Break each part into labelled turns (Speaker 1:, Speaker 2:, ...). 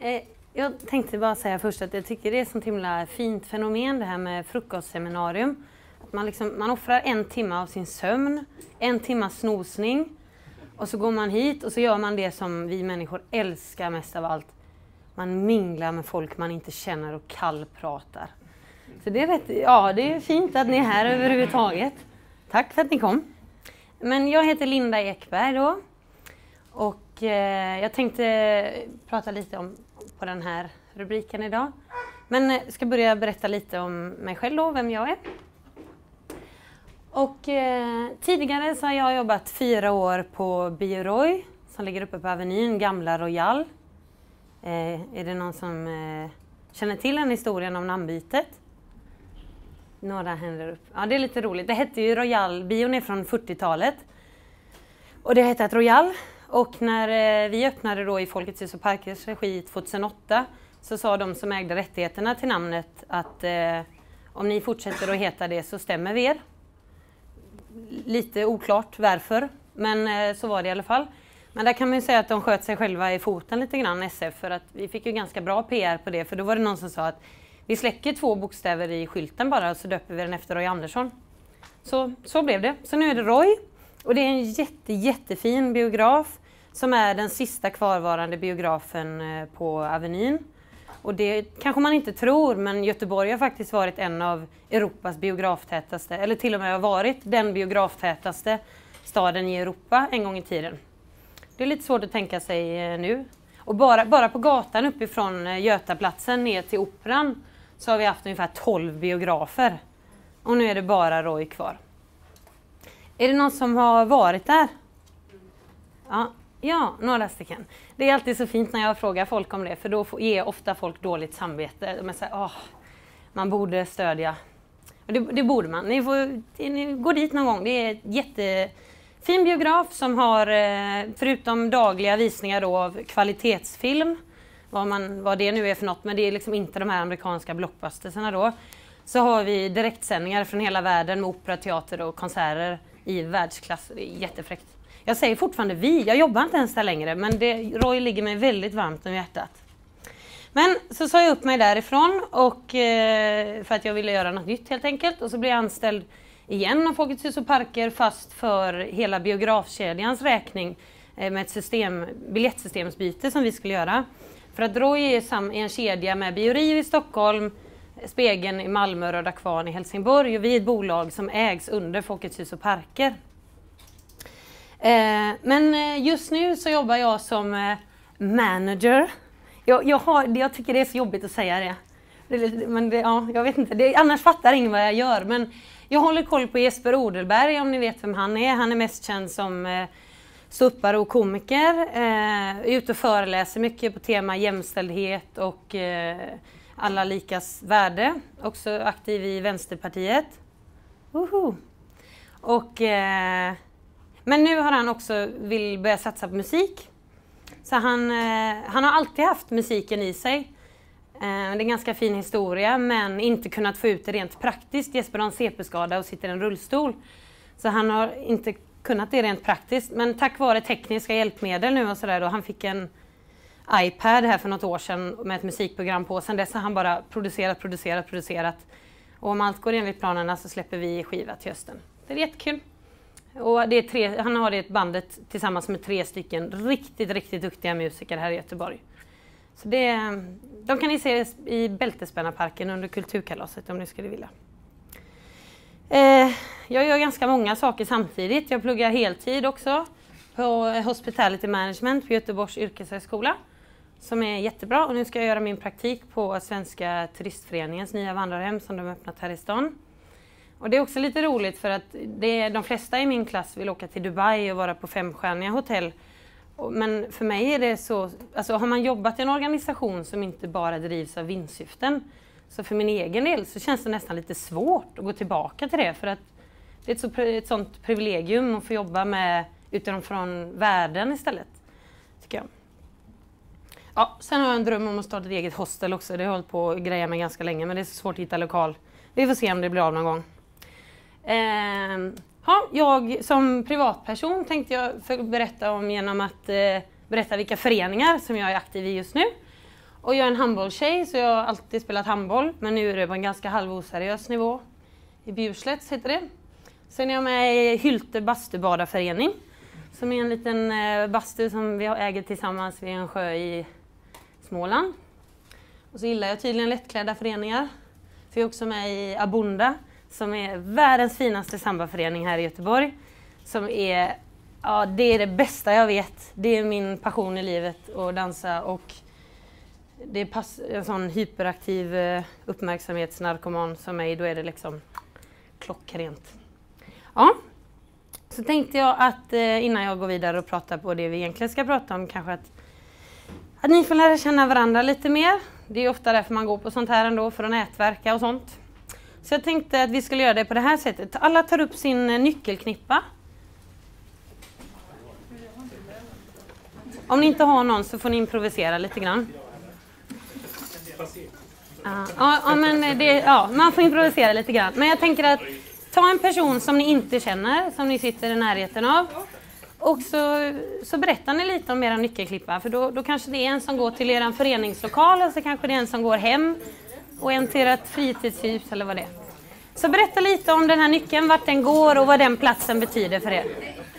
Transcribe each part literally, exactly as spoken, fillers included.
Speaker 1: Eh, jag tänkte bara säga först att jag tycker det är ett sånt himla fint fenomen det här med frukostseminarium. Att man, liksom, man offrar en timme av sin sömn, en timmas snosning och så går man hit och så gör man det som vi människor älskar mest av allt. Man minglar med folk man inte känner och kallpratar. Så det är, rätt, ja, det är fint att ni är här överhuvudtaget. Tack för att ni kom. Men jag heter Linda Ekberg då. Och eh, jag tänkte prata lite om på den här rubriken idag. Men jag ska börja berätta lite om mig själv då, vem jag är. Och eh, tidigare så har jag jobbat fyra år på Bio Roy som ligger uppe på Avenyn, Gamla Royal. Eh, är det någon som eh, känner till den historien om namnbytet? Några händer upp. Ja, det är lite roligt. Det hette ju Royal, bion är från fyrtiotalet. Och det hette Royal. Och när eh, vi öppnade då i Folkets hus och parkers regi tjugohundraåtta så sa de som ägde rättigheterna till namnet att eh, om ni fortsätter att heta det så stämmer vi er. Lite oklart varför, men eh, så var det i alla fall. Men där kan man ju säga att de sköt sig själva i foten lite grann, S F, för att vi fick ju ganska bra P R på det. För då var det någon som sa att vi släcker två bokstäver i skylten bara och så döper vi den efter Roy Andersson. Så, så blev det. Så nu är det Roy. Och det är en jätte, jättefin biograf som är den sista kvarvarande biografen på Avenyn. Och det kanske man inte tror, men Göteborg har faktiskt varit en av Europas biograftätaste, eller till och med har varit den biograftätaste staden i Europa en gång i tiden. Det är lite svårt att tänka sig nu. Och bara, bara på gatan uppifrån Götaplatsen ner till Operan så har vi haft ungefär tolv biografer. Och nu är det bara Roy kvar. Är det någon som har varit där? Ja, ja, några stycken. Det är alltid så fint när jag frågar folk om det, för då ger ofta folk dåligt samvete. De säger, åh, man borde stödja. Och det, det borde man. Ni får ni går dit någon gång. Det är ett jättefin biograf som har, förutom dagliga visningar då, av kvalitetsfilm, vad, man, vad det nu är för något, men det är liksom inte de här amerikanska blockbusterserna då. Så har vi direktsändningar från hela världen med opera, teater och konserter i världsklass. Det är jättefräckt. Jag säger fortfarande vi, jag jobbar inte ens där längre, men det, Roy ligger mig väldigt varmt om hjärtat. Men så sa jag upp mig därifrån och, eh, för att jag ville göra något nytt helt enkelt. Och så blev jag anställd igen av Folkets hus och parker, fast för hela biografkedjans räkning eh, med ett system, biljettsystemsbyte som vi skulle göra. För att Roy är, sam, är en kedja med Bio Rio i Stockholm, Spegeln i Malmö, Röda Kvarn i Helsingborg, och vi är ett bolag som ägs under Folkets hus och parker. Eh, men just nu så jobbar jag som eh, manager. Jag, jag, har, jag tycker det är så jobbigt att säga det. det men det, ja, jag vet inte, det, annars fattar ingen vad jag gör. Men jag håller koll på Jesper Odelberg, om ni vet vem han är. Han är mest känd som eh, ståuppare och komiker. Eh, är ute och föreläser mycket på tema jämställdhet och eh, alla likas värde. Också aktiv i Vänsterpartiet. Woho! Och... Eh, Men nu har han också vill börja satsa på musik. Så han, eh, han har alltid haft musiken i sig. Eh, det är en ganska fin historia, men inte kunnat få ut det rent praktiskt. Jesper har en C P-skada och sitter i en rullstol. Så han har inte kunnat det rent praktiskt. Men tack vare tekniska hjälpmedel nu och sådär, han fick en iPad här för något år sedan med ett musikprogram på. Sen dess har han bara producerat, producerat, producerat. Och om allt går enligt planerna så släpper vi skiva till hösten. Det är jättekul. Och det är tre, han har det bandet tillsammans med tre stycken riktigt, riktigt duktiga musiker här i Göteborg. Så det, de kan ni se i Bältespännarparken under Kulturkalaset om ni skulle vilja. Eh, jag gör ganska många saker samtidigt. Jag pluggar heltid också på Hospitality Management på Göteborgs yrkeshögskola. Som är jättebra, och nu ska jag göra min praktik på Svenska turistföreningens nya vandrarhem som de har öppnat här i stan. Och det är också lite roligt för att det är, de flesta i min klass vill åka till Dubai och vara på femstjärniga hotell. Men för mig är det så, alltså har man jobbat i en organisation som inte bara drivs av vinstsyften, så för min egen del så känns det nästan lite svårt att gå tillbaka till det. För att det är ett, så, ett sånt privilegium att få jobba med utifrån världen istället, tycker jag. Ja, sen har jag en dröm om att starta ett eget hostel också. Det har jag hållit på att greja med ganska länge, men det är så svårt att hitta lokal. Vi får se om det blir av någon gång. Eh, ja, jag som privatperson tänkte jag berätta om genom att eh, berätta vilka föreningar som jag är aktiv i just nu. Och jag är en handbollstjej så jag har alltid spelat handboll. Men nu är det på en ganska halvoseriös nivå. I Bjurslätts heter det. Sen är jag med i Hylte bastubadarförening. Som är en liten eh, bastu som vi äger tillsammans vid en sjö i Småland. Och så gillar jag tydligen lättklädda föreningar. För jag är också med i Abunda. Som är världens finaste sambaförening här i Göteborg. Som är, ja, det är det bästa jag vet. Det är min passion i livet att dansa. Och det är pass, en sån hyperaktiv eh, uppmärksamhetsnarkoman som mig. Då är det liksom klockrent. Ja, så tänkte jag att eh, innan jag går vidare och pratar på det vi egentligen ska prata om. Kanske att, att ni får lära känna varandra lite mer. Det är ofta därför man går på sånt här ändå, för att nätverka och sånt. Så jag tänkte att vi skulle göra det på det här sättet. Alla tar upp sin nyckelknippa. Om ni inte har någon så får ni improvisera lite grann. Ja, ja, men det, ja, man får improvisera lite grann. Men jag tänker att ta en person som ni inte känner, som ni sitter i närheten av. Och så, så berättar ni lite om era nyckelklippa. För då, då kanske det är en som går till er föreningslokal, och så kanske det är en som går hem. Och en till ett fritidshus eller vad det är. Så berätta lite om den här nyckeln, vart den går och vad den platsen betyder för er.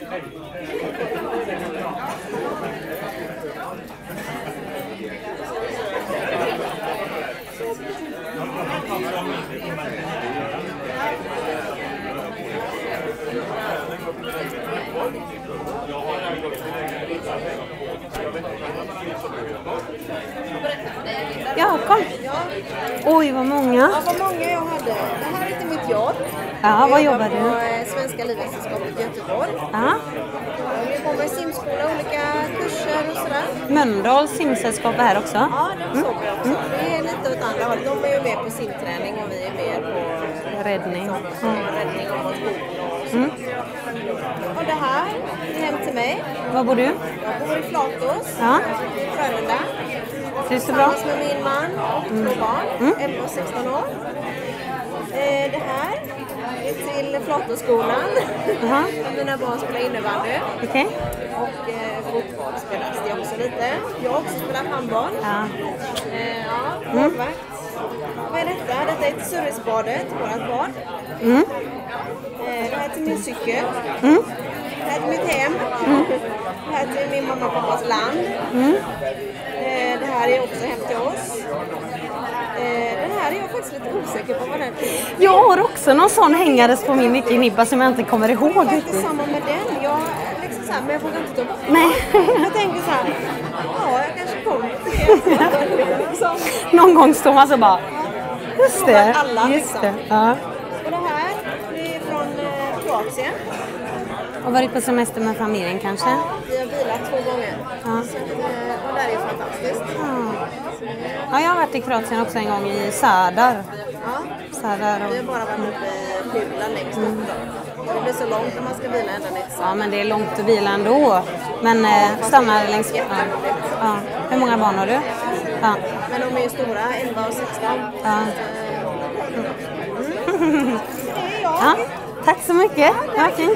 Speaker 1: Ja, kom. Oj, vad många.
Speaker 2: Ja, vad många jag hade. Det här är inte mitt jobb.
Speaker 1: Ja, vad jobbar du?
Speaker 2: Jag jobbar på Svenska Livräddningssällskapet i Göteborg.
Speaker 1: Ja.
Speaker 2: Jag går med simskola, olika kurser och sådär.
Speaker 1: Mölndals simsällskap är här också.
Speaker 2: Ja, det såg jag också. Det är lite åt andra hållet. De är ju mer på simträning och vi är mer på
Speaker 1: räddning.
Speaker 2: Mm. räddning och motion och så. Mm. Och det här är hem till mig.
Speaker 1: Var bor du?
Speaker 2: Jag bor i Flatås,
Speaker 1: ja.
Speaker 2: i Frölunda.
Speaker 1: Trivs du bra?
Speaker 2: Tillsammans med min man och två mm. barn, mm. elva och sexton år. Eh, det här är till Flatåsskolan. Uh-huh. Mina barn spelar innebandy.
Speaker 1: Okay.
Speaker 2: Och eh, fotboll spelas det också lite. Jag har också spelat handboll. Ja. Eh, ja, målvakt. Mm. Vad är detta? Detta är till Surrisbadet, vårat bad. Mm. Eh, det här är till min cykel. Mm. Det här är till mitt hem. Mm. Det här är till min mamma och pappas land. Mm. Eh, det här är också hem till oss. Eh, den här är jag faktiskt lite osäker på vad den är.
Speaker 1: Jag har också någon sån hängades på min nyckelknippa som jag inte kommer ihåg.
Speaker 2: Jag är inte samma med den. Jag, liksom så här, men jag vågar inte ta bort.
Speaker 1: Nej.
Speaker 2: Jag tänker så här, ja jag kanske kommer till det.
Speaker 1: Någon gång står man så bara, just det.
Speaker 2: Alla,
Speaker 1: just
Speaker 2: liksom.
Speaker 1: det. Ja.
Speaker 2: Och det här det är från eh, Kroatien.
Speaker 1: Och varit på semester med familjen kanske?
Speaker 2: Ja, vi har bilat två gånger.
Speaker 1: Ja.
Speaker 2: Så, och det är ju fantastiskt.
Speaker 1: Ja. Ja, jag har varit i Kroatien också en gång i Sadar.
Speaker 2: Ja,
Speaker 1: Sadar och...
Speaker 2: vi har bara varit uppe i Pula längst upp mm. då. Det blir så långt när man ska vila ända ner till Sadar.
Speaker 1: Ja, men det är långt att vila ändå. Men ja, eh, stannar längs... Ja. Ja. Hur många barn har du? Ja.
Speaker 2: Men de är ju stora, elva och sexton.
Speaker 1: Ja.
Speaker 2: Mm.
Speaker 1: Ja. Tack så mycket. Ja, fint.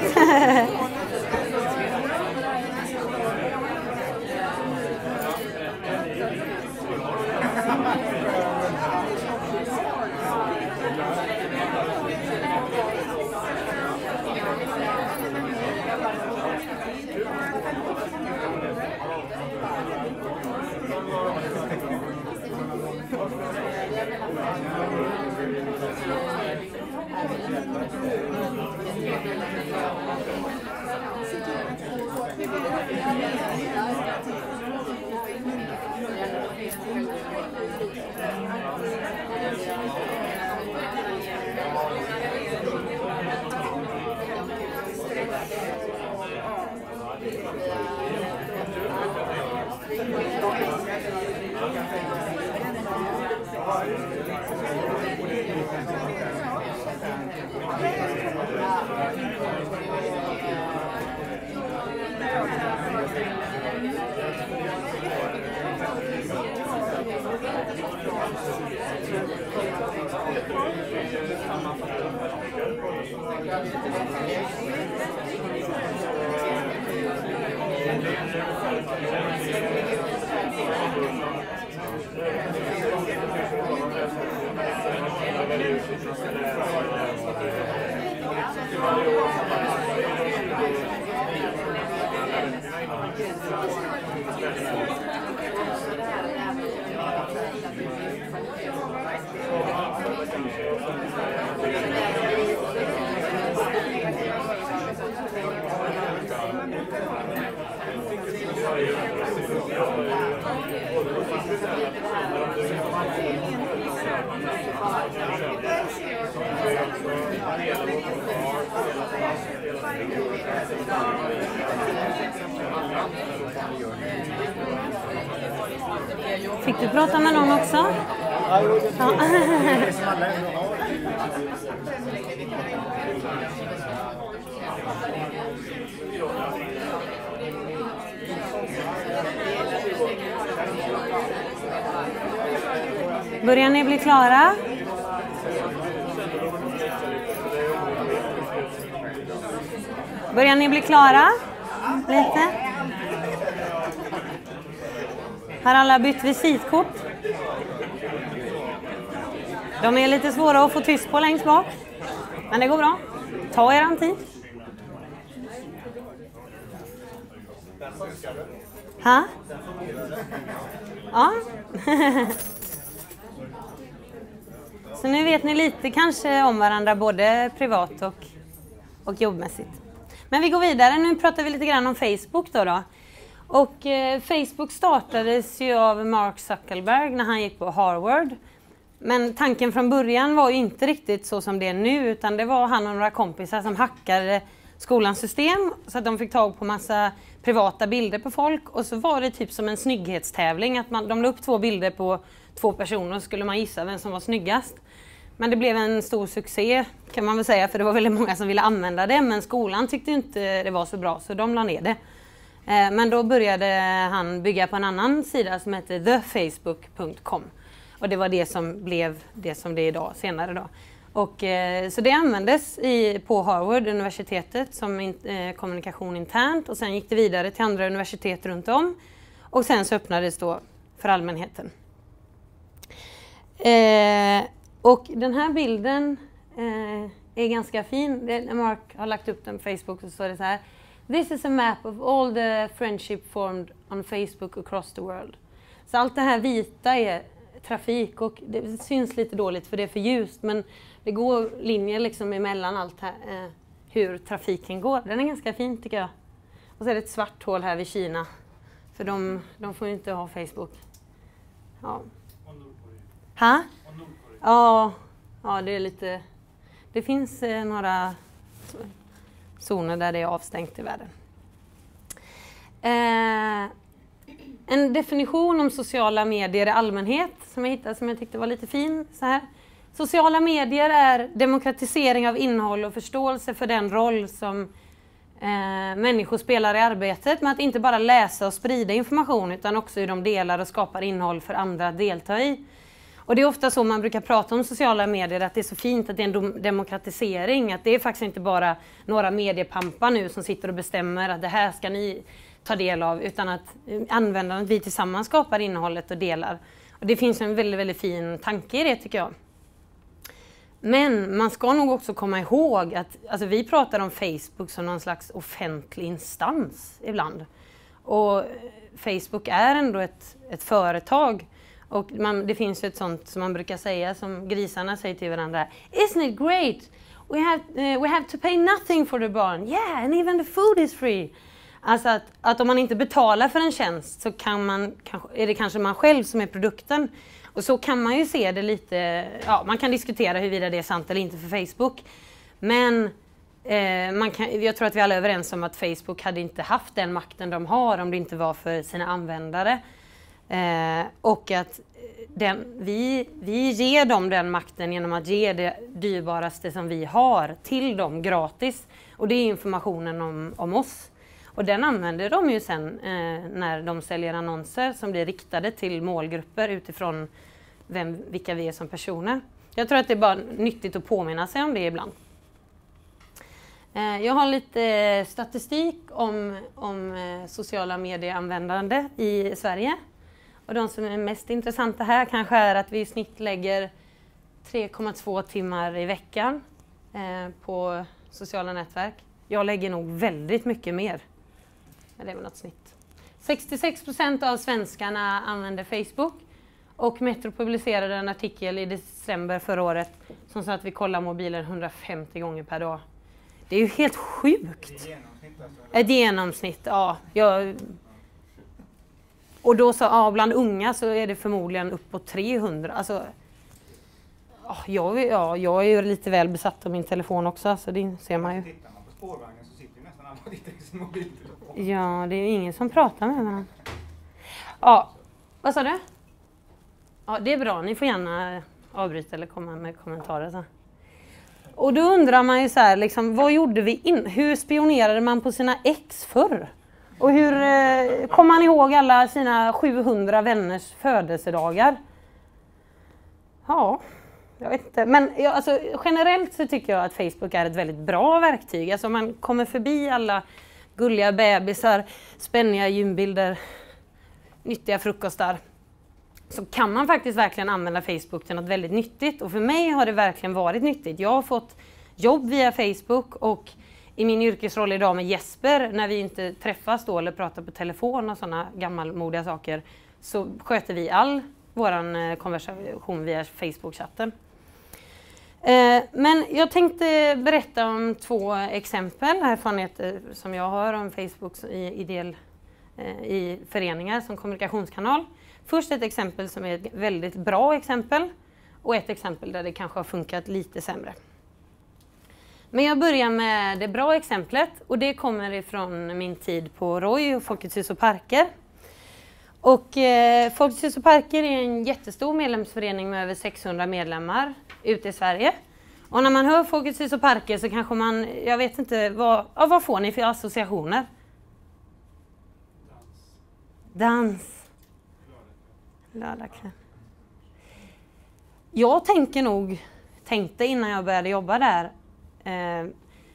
Speaker 1: Fick du prata med någon också?
Speaker 3: Ja, jo, det
Speaker 1: Ja.
Speaker 3: är som alla ändå har.
Speaker 1: Börjar ni bli klara? Börjar ni bli klara? Lite? Har alla bytt visitkort? De är lite svåra att få tyst på längst bak. Men det går bra. Ta er en tid. Ha? Ja. Så nu vet ni lite kanske om varandra både privat och, och jobbmässigt. Men vi går vidare. Nu pratar vi lite grann om Facebook då. då. Och eh, Facebook startades ju av Mark Zuckerberg när han gick på Harvard. Men tanken från början var ju inte riktigt så som det är nu, utan det var han och några kompisar som hackade skolans system så att de fick tag på massa privata bilder på folk, och så var det typ som en snygghetstävling att man, de la upp två bilder på två personer och skulle man gissa vem som var snyggast. Men det blev en stor succé kan man väl säga, för det var väldigt många som ville använda det, men skolan tyckte inte det var så bra så de la ner det. Men då började han bygga på en annan sida som heter the facebook punkt com. Och det var det som blev det som det är idag senare då. Och, eh, så det användes i, på Harvard universitetet som in, eh, kommunikation internt, och sen gick det vidare till andra universitet runt om. Och sen så öppnades då för allmänheten. Eh, och den här bilden eh, är ganska fin. Det, Mark har lagt upp den på Facebook och så står det så här: "This is a map of all the friendship formed on Facebook across the world." Så allt det här vita är trafik, och det syns lite dåligt för det är för ljust, men det går linjer liksom emellan allt här, eh, hur trafiken går. Den är ganska fin tycker jag. Och så är det ett svart hål här vid Kina, för de, de får ju inte ha Facebook. Ja. Ha? Ja, ja, det är lite... Det finns eh, några zoner där det är avstängt i världen. Eh, En definition om sociala medier i allmänhet som jag hittade som jag tyckte var lite fin. Så här. Sociala medier är demokratisering av innehåll och förståelse för den roll som eh, människor spelar i arbetet med att inte bara läsa och sprida information utan också hur de delar och skapar innehåll för andra att delta i. Och det är ofta så man brukar prata om sociala medier, att det är så fint att det är en demokratisering, att det är faktiskt inte bara några mediepampar nu som sitter och bestämmer att det här ska ni ta del av, utan att användarna, vi tillsammans skapar innehållet och delar. Och det finns en väldigt, väldigt fin tanke i det tycker jag. Men man ska nog också komma ihåg att alltså, vi pratar om Facebook som någon slags offentlig instans ibland. Och Facebook är ändå ett, ett företag. Och man, det finns ju ett sånt som man brukar säga, som grisarna säger till varandra: "Isn't it great? We have, uh, we have to pay nothing for the barn. Yeah, and even the food is free." Alltså att, att om man inte betalar för en tjänst så kan man, är det kanske man själv som är produkten. Och så kan man ju se det lite, ja, man kan diskutera huruvida det är sant eller inte för Facebook. Men eh, man kan, jag tror att vi alla är överens om att Facebook hade inte haft den makten de har om det inte var för sina användare. Eh, och att den, vi, vi ger dem den makten genom att ge det dyrbaraste som vi har till dem gratis. Och det är informationen om, om oss. Och den använder de ju sen eh, när de säljer annonser som blir riktade till målgrupper utifrån vem, vilka vi är som personer. Jag tror att det är bara nyttigt att påminna sig om det ibland. Eh, jag har lite statistik om, om eh, sociala medieanvändande i Sverige. Och de som är mest intressanta här kanske är att vi i snitt lägger tre komma två timmar i veckan eh, på sociala nätverk. Jag lägger nog väldigt mycket mer. Men det är väl något snitt. sextiosex procent av svenskarna använder Facebook. Och Metro publicerade en artikel i december förra året som sa att vi kollar mobilen hundrafemtio gånger per dag. Det är ju helt sjukt.
Speaker 3: Ett genomsnitt alltså.
Speaker 1: Ett genomsnitt, ja. Jag... Och då så, ja, bland unga så är det förmodligen uppåt trehundra. Alltså, ja, jag, ja, jag är ju lite väl besatt av min telefon också, så det ser man ju.
Speaker 3: Tittar man på spårvagnen så sitter ju nästan alla och tittar i sin mobiltelefon.
Speaker 1: Ja, det är ju ingen som pratar med varandra. Ja, vad sa du? Ja, det är bra. Ni får gärna avbryta eller komma med kommentarer. Så. Och då undrar man ju så här, liksom, vad gjorde vi in? Hur spionerade man på sina ex förr? Och hur eh, kom man ihåg alla sina sjuhundra vänners födelsedagar? Ja, jag vet inte. Men ja, alltså, generellt så tycker jag att Facebook är ett väldigt bra verktyg. Alltså man kommer förbi alla gulliga bebisar, spänniga gymbilder, nyttiga frukostar. Så kan man faktiskt verkligen använda Facebook till något väldigt nyttigt. Och för mig har det verkligen varit nyttigt. Jag har fått jobb via Facebook och i min yrkesroll idag med Jesper, när vi inte träffas då eller pratar på telefon och sådana gammalmodiga saker, så sköter vi all vår konversation via Facebook-chatten. Eh, men jag tänkte berätta om två exempel, erfarenheter som jag har om Facebook i, i, del, eh, i föreningar som kommunikationskanal. Först ett exempel som är ett väldigt bra exempel och ett exempel där det kanske har funkat lite sämre. Men jag börjar med det bra exemplet och det kommer ifrån min tid på Roy och Folkets hus och parker. Och eh, Folkets hus och parker är en jättestor medlemsförening med över sexhundra medlemmar ute i Sverige. Och när man hör Folkets hus och parker så kanske man, jag vet inte, vad, ja, vad får ni för associationer? Dans. Dans. Lördagkväll. Jag tänker nog, tänkte innan jag började jobba där, eh,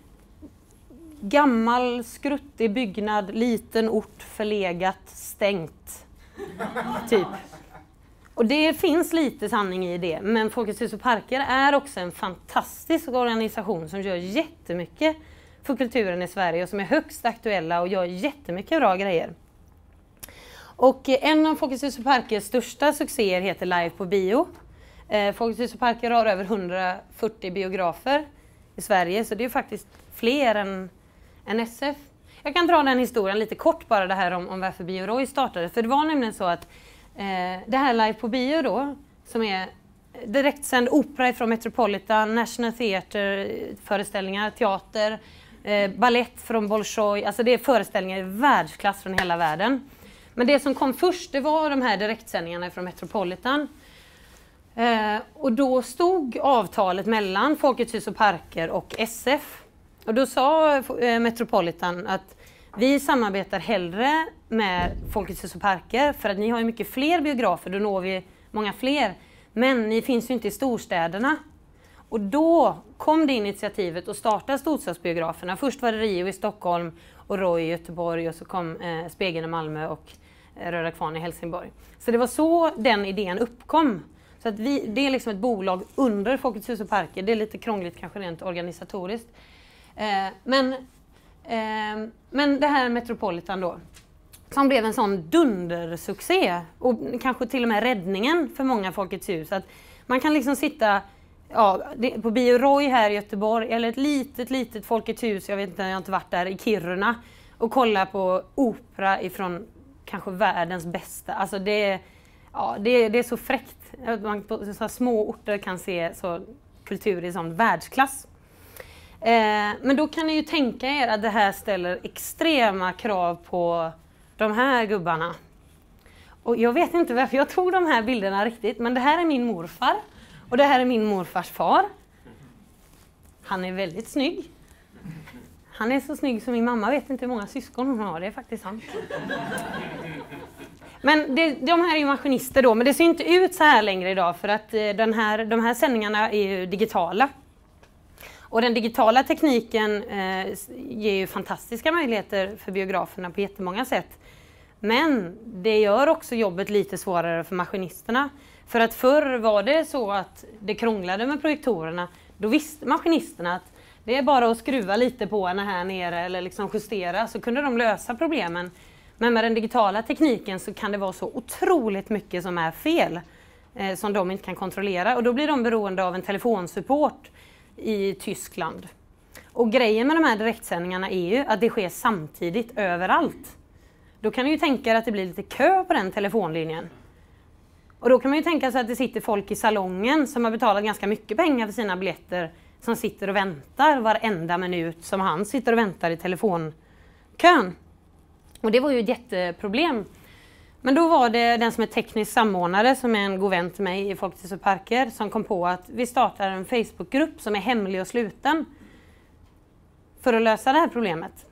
Speaker 1: gammal skruttig byggnad, liten ort, förlegat, stängt. Typ. Och det finns lite sanning i det, men Folkets hus och parker är också en fantastisk organisation som gör jättemycket för kulturen i Sverige och som är högst aktuella och gör jättemycket bra grejer. Och en av Folkets hus och parkers största succéer heter Live på bio. Eh, Folkets hus och parker har över hundrafyrtio biografer i Sverige, så det är faktiskt fler än, än S F. Jag kan dra den historien lite kort bara, det här om, om varför Bio Roy startade. För det var nämligen så att eh, det här Live på bio då, som är direktsänd opera från Metropolitan, National Theatre-föreställningar, teater, eh, ballett från Bolshoi. Alltså det är föreställningar i världsklass från hela världen. Men det som kom först, det var de här direktsändningarna från Metropolitan. Eh, och då stod avtalet mellan Folkets hus och parker och S F. Och då sa eh, Metropolitan att vi samarbetar hellre med Folkets hus och parker för att ni har ju mycket fler biografer, då når vi många fler. Men ni finns ju inte i storstäderna. Och då kom det initiativet att starta storstadsbiograferna. Först var det Rio i Stockholm och Roy i Göteborg och så kom eh, Spegeln i Malmö och eh, Röda Kvarn i Helsingborg. Så det var så den idén uppkom. Så att vi, det är liksom ett bolag under Folkets hus och parker. Det är lite krångligt kanske rent organisatoriskt. Eh, men, eh, men det här Metropolitan då, som blev en sån dundersuccé och kanske till och med räddningen för många Folkets hus. Att man kan liksom sitta ja, på Bio Roy här i Göteborg eller ett litet, litet Folkets hus, jag vet inte, jag har inte varit där, i Kiruna och kolla på opera ifrån kanske världens bästa. Alltså det, ja, det, det är så fräckt att man på så små orter kan se så kultur i sån världsklass. Eh, men då kan ni ju tänka er att det här ställer extrema krav på de här gubbarna. Och jag vet inte varför jag tog de här bilderna riktigt, men det här är min morfar och det här är min morfars far. Han är väldigt snygg. Han är så snygg som min mamma vet inte hur många syskon hon har, det är faktiskt sant. Men det, de här är ju maskinister då, men det ser inte ut så här längre idag för att den här, de här sändningarna är ju digitala. Och den digitala tekniken eh, ger ju fantastiska möjligheter för biograferna på jättemånga sätt. Men det gör också jobbet lite svårare för maskinisterna. För att förr var det så att det krånglade med projektorerna. Då visste maskinisterna att det är bara att skruva lite på henne här nere eller liksom justera, så kunde de lösa problemen. Men med den digitala tekniken så kan det vara så otroligt mycket som är fel eh, som de inte kan kontrollera. Och då blir de beroende av en telefonsupport i Tyskland. Och grejen med de här direktsändningarna är ju att det sker samtidigt överallt. Då kan du ju tänka dig att det blir lite kö på den telefonlinjen. Och då kan man ju tänka sig att det sitter folk i salongen som har betalat ganska mycket pengar för sina biljetter, som sitter och väntar varenda minut som han sitter och väntar i telefonkön. Och det var ju ett jätteproblem. Men då var det den som är teknisk samordnare, som är en god vän till mig i Folkets Hus och Parker, som kom på att vi startar en Facebookgrupp som är hemlig och sluten för att lösa det här problemet.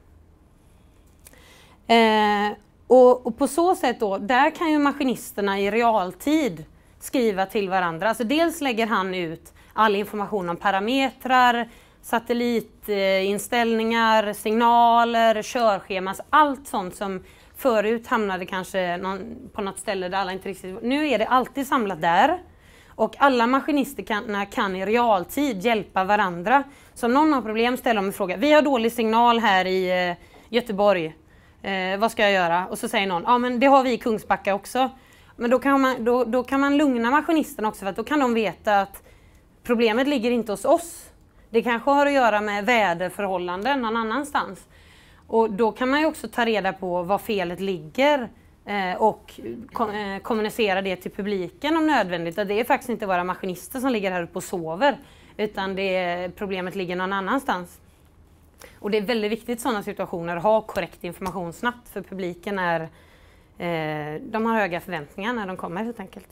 Speaker 1: Eh, och, och på så sätt då, där kan ju maskinisterna i realtid skriva till varandra. Alltså dels lägger han ut all information om parametrar, satellitinställningar, signaler, körscheman, allt sånt som förut hamnade kanske någon, på något ställe där alla inte riktigt... Nu är det alltid samlat där. Och alla maskinister kan, kan i realtid hjälpa varandra. Så om någon har problem ställer de en fråga. Vi har dålig signal här i eh, Göteborg. Eh, vad ska jag göra? Och så säger någon, ja men det har vi i Kungsbacka också. Men då kan man, då, då kan man lugna maskinisterna också, för att då kan de veta att problemet ligger inte hos oss. Det kanske har att göra med väderförhållanden någon annanstans. Och då kan man ju också ta reda på var felet ligger eh, och kom, eh, kommunicera det till publiken om nödvändigt. Att det är faktiskt inte våra maskinister som ligger här uppe och sover, utan det, problemet ligger någon annanstans. Och det är väldigt viktigt i sådana situationer att ha korrekt information snabbt, för publiken är, eh, de har höga förväntningar när de kommer helt enkelt.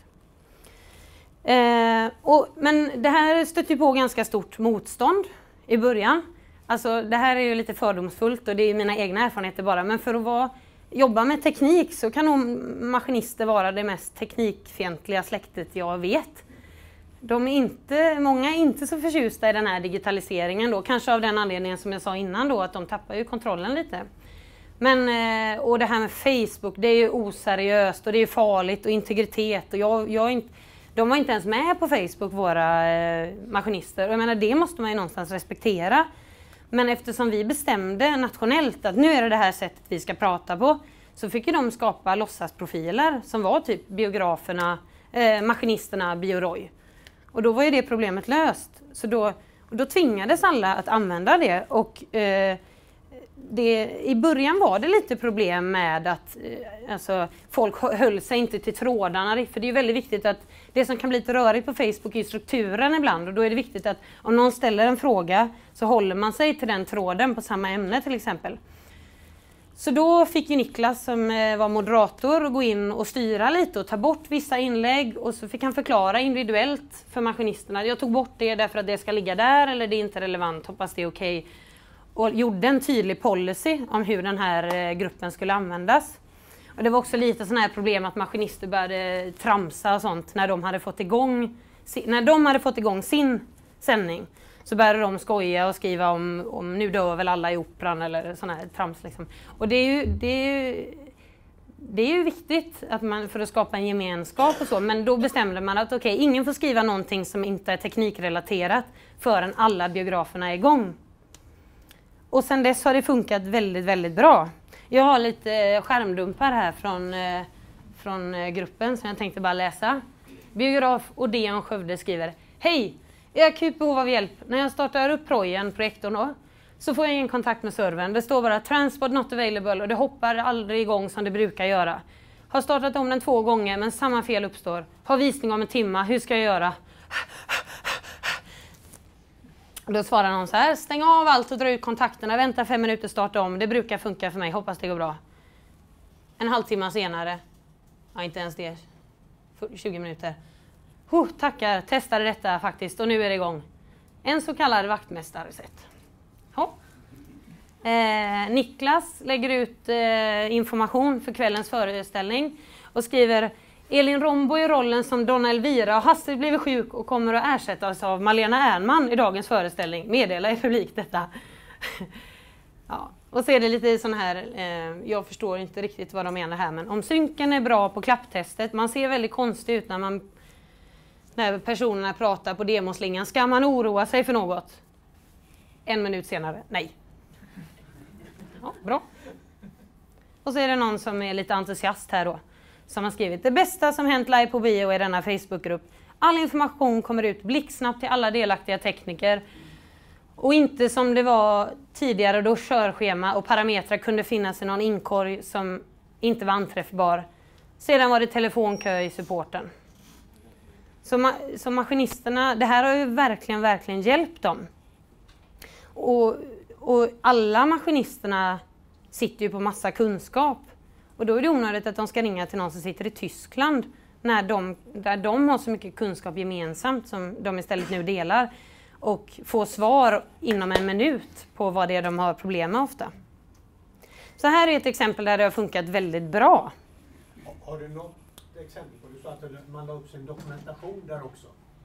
Speaker 1: Eh, och, men det här stöter ju på ganska stort motstånd i början. Alltså det här är ju lite fördomsfullt och det är mina egna erfarenheter bara. Men för att vara, jobba med teknik så kan nog maskinister vara det mest teknikfientliga släktet jag vet. De är inte, många är inte så förtjusta i den här digitaliseringen då. Kanske av den anledningen som jag sa innan då, att de tappar ju kontrollen lite. Men, och det här med Facebook, det är ju oseriöst och det är farligt och integritet. Och jag, jag är inte... De var inte ens med på Facebook, våra eh, maskinister. Och jag menar, det måste man ju någonstans respektera. Men eftersom vi bestämde nationellt att nu är det det här sättet vi ska prata på, så fick ju de skapa låtsasprofiler som var typ biograferna, eh, maskinisterna, Bioroy. Och då var ju det problemet löst. Så då, och då tvingades alla att använda det. Och eh, det, i början var det lite problem med att eh, alltså, folk höll sig inte till trådarna. För det är ju väldigt viktigt att det som kan bli lite rörigt på Facebook är strukturen ibland. Och då är det viktigt att om någon ställer en fråga så håller man sig till den tråden på samma ämne till exempel. Så då fick ju Niklas, som eh, var moderator, gå in och styra lite och ta bort vissa inlägg. Och så fick han förklara individuellt för maskinisterna. Jag tog bort det därför att det ska ligga där, eller det är inte relevant, hoppas det är okej. Och gjorde en tydlig policy om hur den här eh, gruppen skulle användas. Och det var också lite sådana här problem att maskinister började tramsa och sånt när de hade fått igång, när de hade fått igång sin sändning. Så började de skoja och skriva om, om nu dör väl alla i operan eller sådana här trams liksom. Och det är ju, det är ju, det är ju viktigt att man, för att skapa en gemenskap och så. Men då bestämde man att okej, okay, ingen får skriva någonting som inte är teknikrelaterat förrän alla biograferna är igång. Och sen dess har det funkat väldigt, väldigt bra. Jag har lite skärmdumpar här från, eh, från gruppen som jag tänkte bara läsa. Biograf Odeon Skövde skriver: hej! Jag har akut behov av hjälp. När jag startar upp projen, projektorn då, så får jag ingen kontakt med servern. Det står bara transport not available och det hoppar aldrig igång som det brukar göra. Har startat om den två gånger men samma fel uppstår. Har visning om en timma. Hur ska jag göra? Då svarar någon så här: stäng av allt och dra ut kontakterna. Vänta fem minuter, starta om. Det brukar funka för mig. Hoppas det går bra. En halvtimme senare. Ja, inte ens det. tjugo minuter. Huh, tackar, testade detta faktiskt och nu är det igång. En så kallad vaktmästarreset. Eh, Niklas lägger ut eh, information för kvällens föreställning och skriver: Elin Rombo i rollen som Donna Elvira har hastigt blivit sjuk och kommer att ersättas av Malena Ernman i dagens föreställning. Meddela i publik detta. Ja. Och Och så är det lite sån här, eh, jag förstår inte riktigt vad de menar här, men om synken är bra på klapptestet, man ser väldigt konstig ut när man när personerna pratar på demoslingan, ska man oroa sig för något? En minut senare, nej. Ja, bra. Och så är det någon som är lite entusiast här då, som har skrivit: det bästa som hänt live på bio är denna Facebookgrupp. All information kommer ut blixtsnabbt till alla delaktiga tekniker. Och inte som det var tidigare då körschema och parametrar kunde finnas i någon inkorg som inte var anträffbar. Sedan var det telefonkö i supporten. Så, ma- så maskinisterna, det här har ju verkligen, verkligen hjälpt dem. Och, och alla maskinisterna sitter ju på massa kunskap. Och då är det onödigt att de ska ringa till någon som sitter i Tyskland när de, där de har så mycket kunskap gemensamt som de istället nu delar. Och få svar inom en minut på vad det är de har problem med ofta. Så här är ett exempel där det har funkat väldigt bra.
Speaker 4: Har du något exempel på, du sa att man la upp sin dokumentation där också?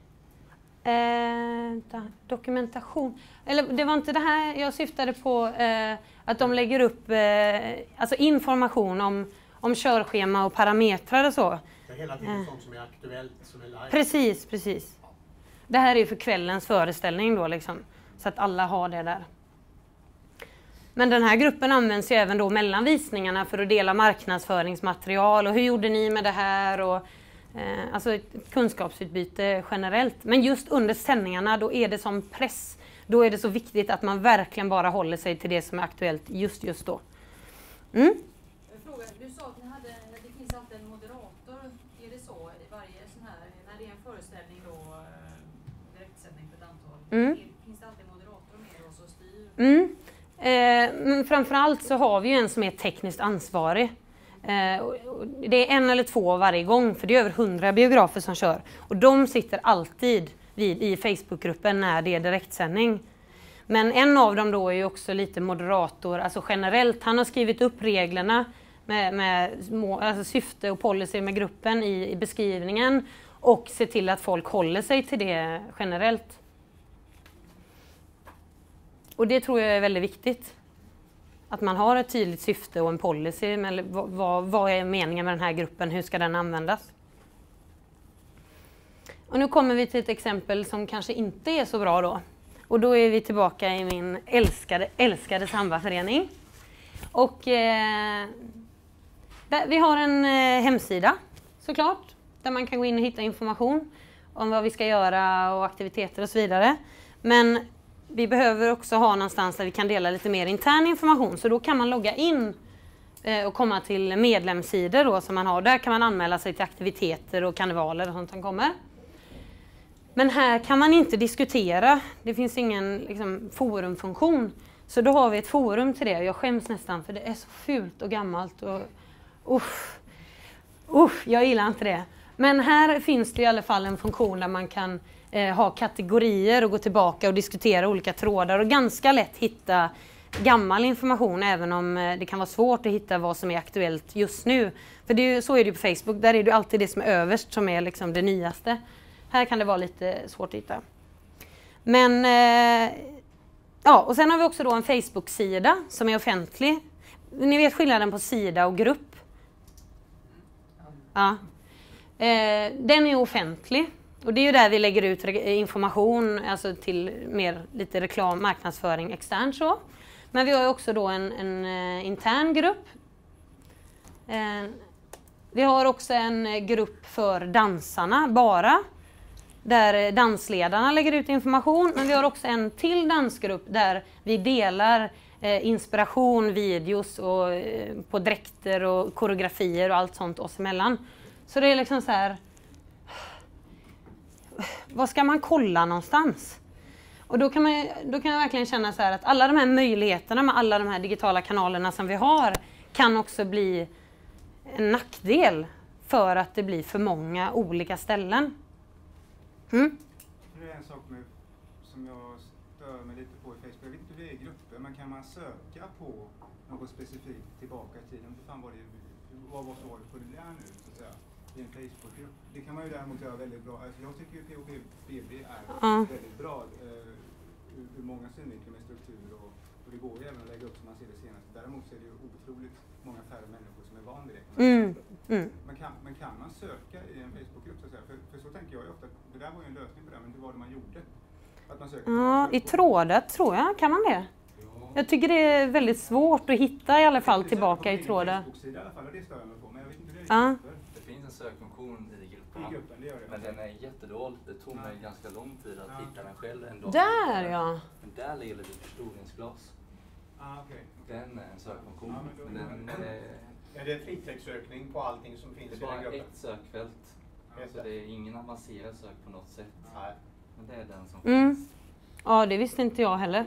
Speaker 1: Eh, da, dokumentation. Eller det var inte det här jag syftade på, eh, att de lägger upp eh, alltså information om, om körschema och parametrar och så.
Speaker 4: Det är hela tiden eh. sånt som är aktuellt, som är live.
Speaker 1: Precis, precis. Det här är ju för kvällens föreställning då liksom, så att alla har det där. Men den här gruppen används ju även då mellan visningarna för att dela marknadsföringsmaterial och hur gjorde ni med det här och eh, alltså ett kunskapsutbyte generellt. Men just under sändningarna då är det som press. Då är det så viktigt att man verkligen bara håller sig till det som är aktuellt just just då. Mm?
Speaker 5: Fråga, du sa att ni hade, det finns alltid en moderator. Är det så i varje sån här, när det är en föreställning då, direktsändning för ett antal,
Speaker 1: mm.
Speaker 5: finns det alltid moderator med då som styr?
Speaker 1: Mm. Eh, men framförallt så har vi ju en som är tekniskt ansvarig. Eh, och, och det är en eller två varje gång, för det är över hundra biografer som kör. Och de sitter alltid vid, i Facebookgruppen när det är direktsändning. Men en av dem då är ju också lite moderator, alltså generellt. Han har skrivit upp reglerna med, med små, alltså syfte och policy med gruppen i, i beskrivningen. Och se till att folk håller sig till det generellt. Och det tror jag är väldigt viktigt. Att man har ett tydligt syfte och en policy. Men vad, vad är meningen med den här gruppen? Hur ska den användas? Och nu kommer vi till ett exempel som kanske inte är så bra då. Och då är vi tillbaka i min älskade, älskade Samba-förening. Och eh, där, vi har en eh, hemsida såklart. Där man kan gå in och hitta information om vad vi ska göra och aktiviteter och så vidare. Men vi behöver också ha någonstans där vi kan dela lite mer intern information. Så då kan man logga in eh, och komma till medlemssidor då, som man har. Där kan man anmäla sig till aktiviteter och karnevaler och sånt som kommer. Men här kan man inte diskutera. Det finns ingen liksom, forumfunktion. Så då har vi ett forum till det. Jag skäms nästan för det är så fult och gammalt. Och, uff, uff, jag gillar inte det. Men här finns det i alla fall en funktion där man kan eh, ha kategorier och gå tillbaka och diskutera olika trådar. Och ganska lätt hitta gammal information även om eh, det kan vara svårt att hitta vad som är aktuellt just nu. För det är ju, så är det ju på Facebook. Där är det alltid det som är överst som är liksom det nyaste. Här kan det vara lite svårt att hitta. Men eh, ja, och sen har vi också då en Facebook-sida som är offentlig. Ni vet skillnaden på sida och grupp? Ja. Eh, den är offentlig. Och det är ju där vi lägger ut information, alltså till mer lite reklam, marknadsföring externt så. Men vi har ju också då en, en uh, intern grupp. Eh, vi har också en grupp för dansarna bara. Där dansledarna lägger ut information. Men vi har också en till dansgrupp där vi delar eh, inspiration, videos och, eh, på dräkter och koreografier och allt sånt oss emellan. Så det är liksom så här, vad ska man kolla någonstans? Och då kan man, då kan jag verkligen känna så här att alla de här möjligheterna med alla de här digitala kanalerna som vi har kan också bli en nackdel för att det blir för många olika ställen. Mm.
Speaker 3: Det är en sak med, som jag stör mig lite på i Facebook. Jag vet inte hur det är i grupper, men kan man söka på något specifikt tillbaka i tiden? Fan var det, vad var så det där nu så att säga, i en Facebookgrupp? Det kan man ju däremot göra väldigt bra. Alltså, jag tycker ju P O B B är
Speaker 1: mm.
Speaker 3: väldigt bra uh, ur, ur många synvinklar med struktur och Och det går ju även att lägga upp som man ser det senaste. Däremot så är det ju otroligt många färre människor som är van vid det.
Speaker 1: Mm. Mm.
Speaker 3: Men, kan, men kan man söka i en Facebookgrupp så att säga? För, för så tänker jag ju ofta, det där var ju en lösning på det, men hur var det man gjorde? Att man sökte
Speaker 1: Ja, i trådar tror jag, kan man det? Jag tycker det är väldigt svårt att hitta i alla fall tillbaka i trådar.
Speaker 3: I alla fall, och det stör jag mig på, men jag vet inte hur det
Speaker 1: Ja.
Speaker 3: är.
Speaker 6: Det finns en sökfunktion i grupperna,
Speaker 3: I gruppen, det gör det.
Speaker 6: men den är jättedålig. Det tog mig ganska lång tid att
Speaker 3: Ja.
Speaker 6: hitta den själv ändå.
Speaker 1: Där ja!
Speaker 6: Men där ligger det ett förstoringsglas.
Speaker 3: Ah, okay.
Speaker 6: Den är en sökfunktion.
Speaker 3: Ja, men då-
Speaker 6: Men den är,
Speaker 4: Är det fritextsökning på allting som finns
Speaker 6: det är
Speaker 4: i den
Speaker 6: bara
Speaker 4: gruppen?
Speaker 6: ett sökfält.
Speaker 3: Ja.
Speaker 6: Så det är ingen avancerad sök på något sätt.
Speaker 4: Nej.
Speaker 6: Men det är den som
Speaker 1: Mm.
Speaker 6: finns.
Speaker 1: Ja, det visste inte jag heller.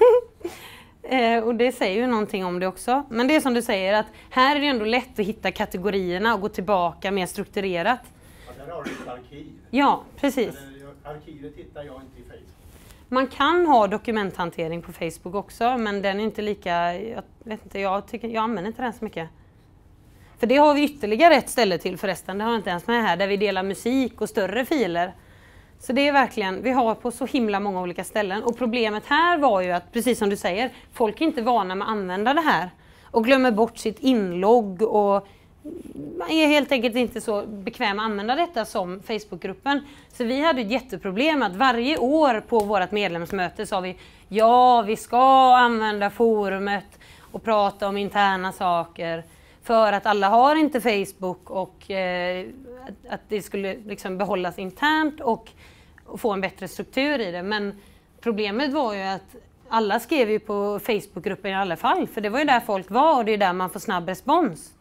Speaker 1: eh, och det säger ju någonting om det också. Men det är som du säger, att här är det ändå lätt att hitta kategorierna och gå tillbaka mer strukturerat.
Speaker 4: Ja, där har du ett arkiv.
Speaker 1: Ja, precis.
Speaker 4: Men, eh, arkivet hittar jag inte i Facebook.
Speaker 1: Man kan ha dokumenthantering på Facebook också, men den är inte lika, jag vet inte, jag, tycker, jag använder inte den så mycket. För det har vi ytterligare ett ställe till förresten, det har jag inte ens med här, där vi delar musik och större filer. Så det är verkligen, vi har på så himla många olika ställen. Och problemet här var ju att, precis som du säger, folk är inte vana med att använda det här. Och glömmer bort sitt inlogg och man är helt enkelt inte så bekväm att använda detta som Facebookgruppen. Så vi hade ett jätteproblem att varje år på vårt medlemsmöte sa vi ja, vi ska använda forumet och prata om interna saker. För att alla har inte Facebook och eh, att det skulle liksom behållas internt och, och få en bättre struktur i det. Men problemet var ju att alla skrev ju på Facebookgruppen i alla fall. För det var ju där folk var och det är där man får snabb respons.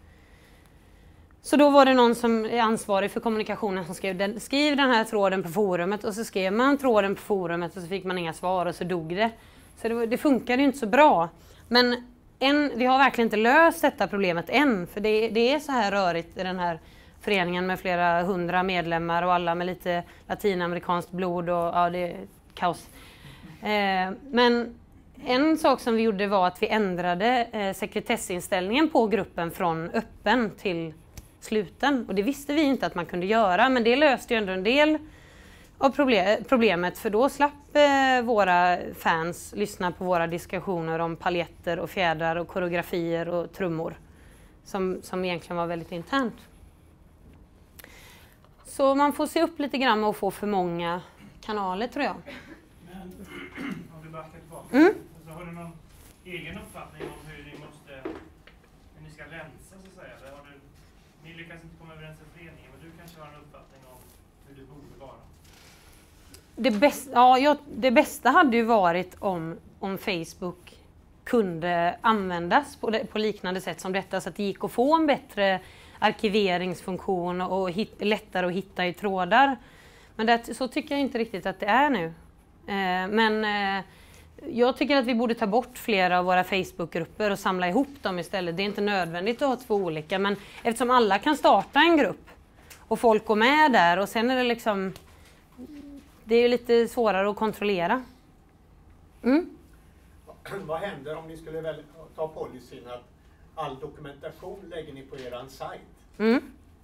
Speaker 1: Så då var det någon som är ansvarig för kommunikationen som skrev den, skriv den här tråden på forumet och så skrev man tråden på forumet och så fick man inga svar och så dog det. Så det, det funkade ju inte så bra. Men en, vi har verkligen inte löst detta problemet än, för det, det är så här rörigt i den här föreningen med flera hundra medlemmar och alla med lite latinamerikanskt blod och ja, det är kaos. Eh, men en sak som vi gjorde var att vi ändrade eh, sekretessinställningen på gruppen från öppen till sluten. Och det visste vi inte att man kunde göra, men det löste ju ändå en del av problem, problemet, för då slapp eh, våra fans lyssna på våra diskussioner om paljetter och fjädrar och koreografier och trummor som, som egentligen var väldigt internt. Så man får se upp lite grann och få för många kanaler, tror jag.
Speaker 7: Men om du backar tillbaka,
Speaker 1: Mm.
Speaker 7: så har du någon egen uppfattning om hur ni måste, hur ni ska rensa så att säga? Eller har du, ni lyckas inte komma överens i föreningen, men du kanske har en uppfattning om hur det borde vara?
Speaker 1: Det bästa, ja, jag, det bästa hade ju varit om, om Facebook kunde användas på, det, på liknande sätt som detta, så att det gick att få en bättre arkiveringsfunktion och hit, lättare att hitta i trådar. Men det, så tycker jag inte riktigt att det är nu. Eh, men eh, jag tycker att vi borde ta bort flera av våra Facebookgrupper och samla ihop dem istället. Det är inte nödvändigt att ha två olika, men eftersom alla kan starta en grupp och folk går med där och sen är det liksom, det är lite svårare att kontrollera. Mm.
Speaker 4: Vad händer om ni skulle väl ta policyn att all dokumentation lägger ni på er sajt?
Speaker 1: Mm.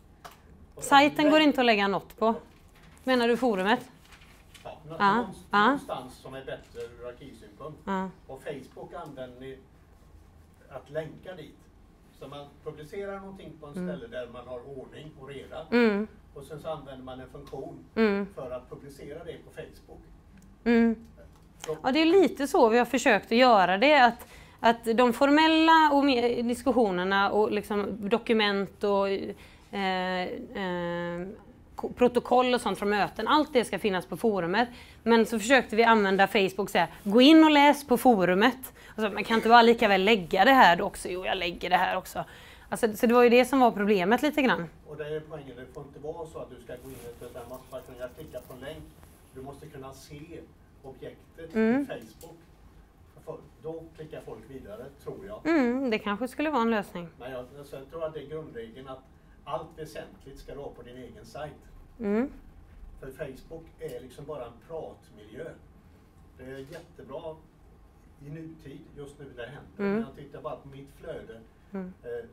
Speaker 1: Sajten går inte att lägga något på. Menar du forumet?
Speaker 4: Ja, nå-
Speaker 1: Ja,
Speaker 4: någonstans,
Speaker 1: ja.
Speaker 4: någonstans som är bättre ur arkivsynpunkt.
Speaker 1: Ja.
Speaker 4: Och Facebook använder ni att länka dit. Så man publicerar någonting på en ställe där man har ordning och reda.
Speaker 1: Mm.
Speaker 4: Och sen så använder man en funktion
Speaker 1: Mm.
Speaker 4: för att publicera det på Facebook.
Speaker 1: Mm.
Speaker 4: Så,
Speaker 1: Ja, det är lite så vi har försökt att göra det. Att, att de formella och me- diskussionerna och liksom dokument och eh, eh, ko- protokoll och sånt från möten, allt det ska finnas på forumet. Men så försökte vi använda Facebook och säga, gå in och läs på forumet. Alltså, man kan inte bara lika väl lägga det här också. Jo, jag lägger det här också. Alltså, så det var ju det som var problemet lite grann.
Speaker 4: och det är poängen, det får inte vara så att du ska gå in utan man måste bara kunna klicka på en länk. Du måste kunna se objektet
Speaker 1: Mm.
Speaker 4: i Facebook. För då klickar folk vidare, tror jag.
Speaker 1: Mm, det kanske skulle vara en lösning.
Speaker 4: Men jag, alltså, jag tror att det är grundregeln att allt väsentligt ska du ha på din egen sajt.
Speaker 1: Mm.
Speaker 4: För Facebook är liksom bara en pratmiljö. Det är jättebra i nutid, just nu det händer.
Speaker 1: Mm.
Speaker 4: Men jag tittar bara på mitt flöde.
Speaker 1: Mm.
Speaker 4: Eh,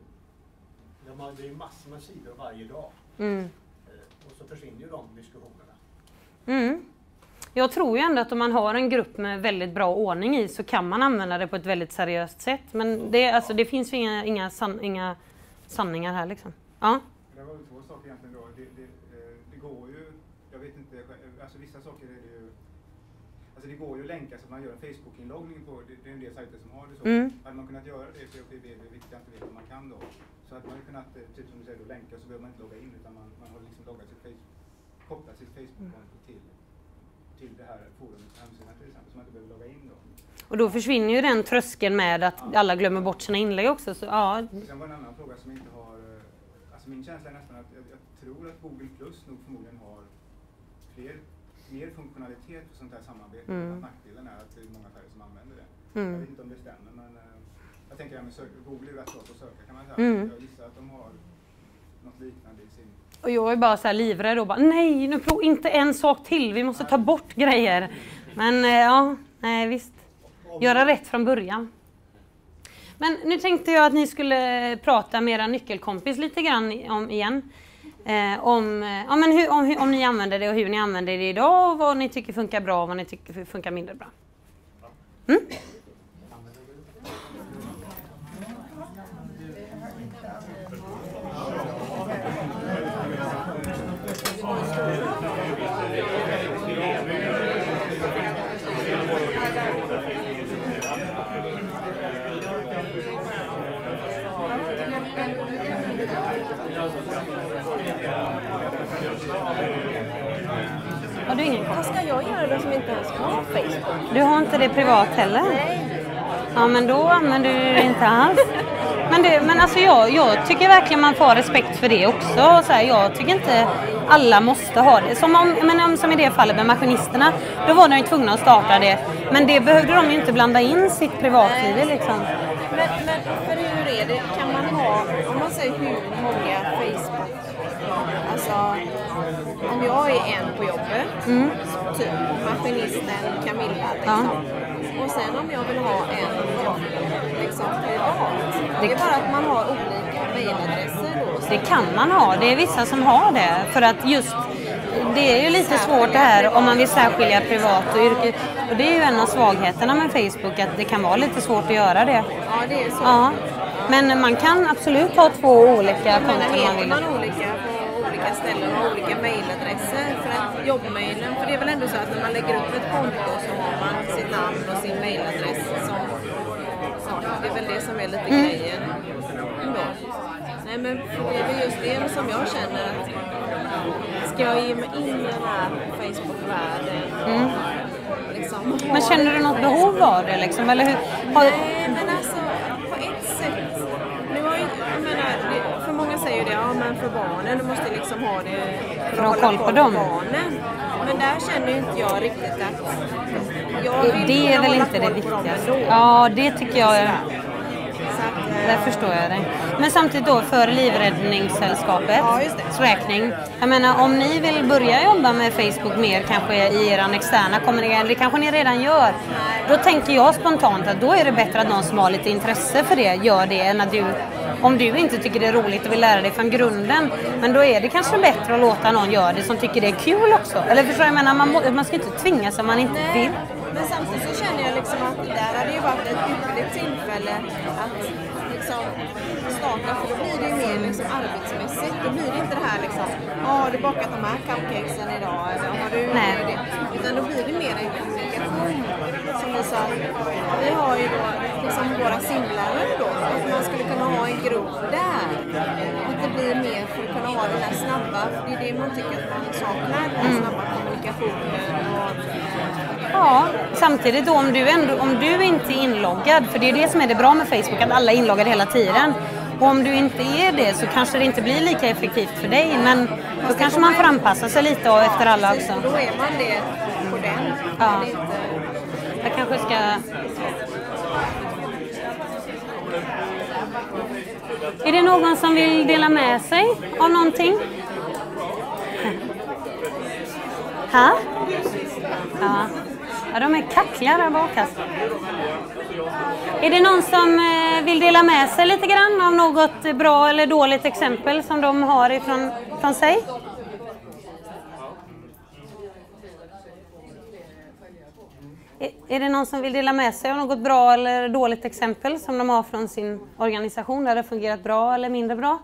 Speaker 4: de har- det är massor med sidor varje dag.
Speaker 1: Mm.
Speaker 4: Eh, och så försvinner ju de diskussionerna.
Speaker 1: Mm. jag tror ju ändå att om man har en grupp med väldigt bra ordning i så kan man använda det på ett väldigt seriöst sätt. Men det, alltså, det finns ju inga, inga, san, inga sanningar här liksom. Ja.
Speaker 3: Det var väl två saker egentligen då. Det, det, det går ju, jag vet inte, alltså vissa saker är det ju, alltså det går ju att länka så att man gör en Facebook-inloggning på, det, det är en del sajter som har det så.
Speaker 1: Mm.
Speaker 3: Hade man kunnat göra det, för det är viktigt att inte veta om man kan då. Så att man hade kunnat, typ som du säger, då, länka så behöver man inte logga in utan man, man har liksom loggat sitt Facebook, kopplat sitt Facebook-konto till, till det här forumet, hemsidan till exempel, så man inte behöver logga in då.
Speaker 1: Och då försvinner ju den tröskeln med att ja. alla glömmer bort sina inlägg också. Så, ja.
Speaker 3: Sen var en annan fråga som inte har, alltså min känsla är nästan att jag, jag tror att Google Plus nog förmodligen har fler, mer funktionalitet för sånt här samarbete. Mm. Att nackdelen är att det är många färre som använder det. Mm. Jag vet inte om det stämmer, men uh, jag tänker att Google är rätt bra på att söka kan man säga. Mm. Jag gissar att de har något liknande i sin...
Speaker 1: Och jag är bara så här livrädd och bara, nej, nu prov inte en sak till, vi måste ta bort grejer. Men uh, ja, nej visst. Göra rätt från början. Men nu tänkte jag att ni skulle prata med era nyckelkompis lite grann om igen. Eh, om, ja, men hur, om, hur, om ni använder det och hur ni använder det idag och vad ni tycker funkar bra och vad ni tycker funkar mindre bra. Mm? Har du ingen?
Speaker 2: Vad ska jag göra då som inte ens har Facebook?
Speaker 1: Du har inte det privat heller?
Speaker 2: Nej.
Speaker 1: Ja, men då använder du det inte alls. Men, det, men alltså jag, jag tycker verkligen man får respekt för det också. Så här, jag tycker inte alla måste ha det. Som, om, men, som i det fallet med maskinisterna, då var de ju tvungna att starta det. Men det behövde de ju inte blanda in sitt privatliv i liksom.
Speaker 2: Men, men för hur är det? Kan man ha, om man säger hur många Facebook? Alltså, om jag är en på jobbet, mm. typ maskinisten Camilla liksom. Ja. Och sen om jag vill ha en liksom privat. Det är bara att man har olika mejladresser då.
Speaker 1: Det kan man ha, det är vissa som har det. För att just, det är ju lite svårt det här om man vill särskilja privat och yrke. Och det är ju en av svagheterna med Facebook, att det kan vara lite svårt att göra det.
Speaker 2: Ja, det är så.
Speaker 1: Ja. Men man kan absolut ha två olika konton man vill.
Speaker 2: Man olika på olika ställen och olika mejladresser för att jobbmejlen, för det är väl ändå så att när man lägger upp ett konto så har man sitt namn och sin mejladress som, ja, det är väl det som är lite mm. grejen. Då. Nej, men det är väl just det som jag känner att ska jag ge mig in i den här Facebook-världen mm. liksom,
Speaker 1: men känner du något behov av det liksom? Eller hur? Har...
Speaker 2: Nej, men alltså på ett sätt. Nu har ju, jag menar, det, för många säger ju det, ja men för barnen, du måste liksom ha det för, för att hålla koll på, på dem. Barnen. Men där känner ju inte jag riktigt att jag vill
Speaker 1: det är väl inte det viktigaste. Ja, det tycker jag är... Där förstår jag det. Men samtidigt då för Livräddningssällskapets ja, räkning. Jag menar, om ni vill börja jobba med Facebook mer kanske i er externa kommunikation, det kanske ni redan gör. Då tänker jag spontant att då är det bättre att någon som har lite intresse för det gör det än att du, om du inte tycker det är roligt och vill lära dig från grunden. Men då är det kanske bättre att låta någon göra det som tycker det är kul också. Eller förstår jag, menar, man, må, man ska inte tvingas om man inte
Speaker 2: Nej.
Speaker 1: vill.
Speaker 2: Men samtidigt så känner jag liksom att det där hade ju varit ett ypperligt tillfälle att liksom starta, för då blir det ju mer liksom arbetsmässigt. Då blir det inte det här liksom, ja har du bakat de här cupcakesen idag eller har du
Speaker 1: Nej.
Speaker 2: det? Utan då blir det mer en kommunikation. Som vi sa, vi har ju då liksom våra simlärare då, att man skulle kunna ha en grupp där. Att det blir mer för att kunna ha den här snabba, det är det man tycker att man saknar, den här snabba kommunikationen och
Speaker 1: ja, samtidigt då om du, ändå, om du inte är inloggad, för det är det som är det bra med Facebook, att alla är inloggade hela tiden. Och om du inte är det så kanske det inte blir lika effektivt för dig, men då kanske man får anpassa sig lite och efter alla också.
Speaker 2: Då är man det på den.
Speaker 1: Ja. Jag kanske ska... Är det någon som vill dela med sig av någonting? Ha? Ja. Ja, de är kackliga där bak. Är det någon som vill dela med sig lite grann av något bra eller dåligt exempel som de har ifrån, från sig? Är, är det någon som vill dela med sig av något bra eller dåligt exempel som de har från sin organisation där det fungerat bra eller mindre bra?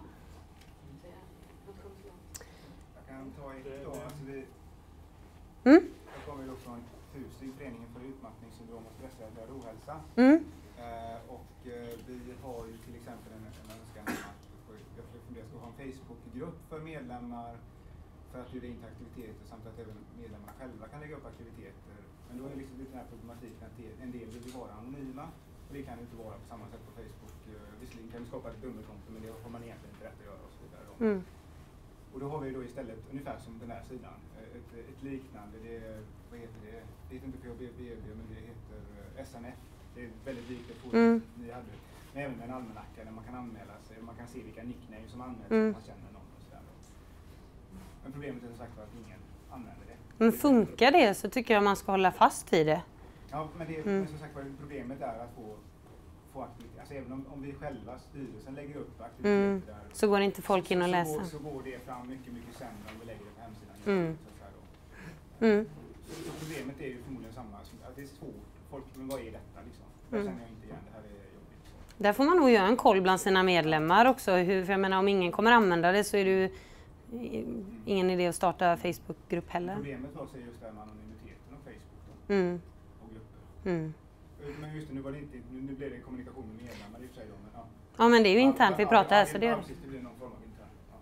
Speaker 3: Jag kan ta ett då. Alltså vi,
Speaker 1: Mm?
Speaker 3: jag kommer ju från FUSI, Föreningen för utmattningssyndrom och stressrelaterad ohälsa.
Speaker 1: Mm?
Speaker 3: Eh, och eh, vi har ju till exempel en, en önskan om att jag funderar ska ha en Facebookgrupp för medlemmar för att bjuda in till aktiviteter samt att även medlemmar själva kan lägga upp aktiviteter. Men då är det liksom lite den här problematiken att en del vill vara anonyma och det kan ju inte vara på samma sätt på Facebook. Visserligen kan vi skapa ett dummerkonto men det har man egentligen inte rätt att göra och så vidare.
Speaker 1: Mm.
Speaker 3: Och då har vi då istället ungefär som den här sidan, ett, ett liknande, det är, vad heter det, det heter inte P H B B B men det heter S N F. Det är väldigt likt det forum
Speaker 1: Mm.
Speaker 3: ni hade. Men även en almanacka där man kan anmäla sig och man kan se vilka nicknames som anmäls
Speaker 1: Mm.
Speaker 3: om man känner någon och sådär. Men problemet är som sagt att ingen använder det.
Speaker 1: Men funkar det så tycker jag man ska hålla fast vid det.
Speaker 3: Ja, men, det,
Speaker 1: Mm.
Speaker 3: men som sagt problemet är att få, få aktiviteter. Alltså även om, om vi själva, styrelsen, lägger upp aktiviteter
Speaker 1: Mm.
Speaker 3: där.
Speaker 1: Så går inte folk in och
Speaker 3: så,
Speaker 1: läser.
Speaker 3: Så går, så går det fram mycket, mycket sämre om vi lägger det på hemsidan.
Speaker 1: Mm.
Speaker 3: Så, så, här då.
Speaker 1: Mm.
Speaker 3: Så, så problemet är ju förmodligen samma. Att det är svårt. Folk, men vad är detta liksom? Det
Speaker 1: Mm.
Speaker 3: känner jag inte igen. Det här är jobbigt. Så.
Speaker 1: Där får man nog göra en koll bland sina medlemmar också. Hur, för jag menar, om ingen kommer använda det så är det ju ingen idé att starta Facebookgrupp heller.
Speaker 3: Problemet var sig just det här med anonymiteten och Facebook då,
Speaker 1: Mm.
Speaker 3: och grupper.
Speaker 1: Mm.
Speaker 3: Men just det, nu var det inte, nu, nu blev det kommunikation med medlemmar i och för sig då, men ja.
Speaker 1: Ja, men det är ju internt vi pratar här så det är...
Speaker 3: Avsikt, det blir någon form av intern. Ja.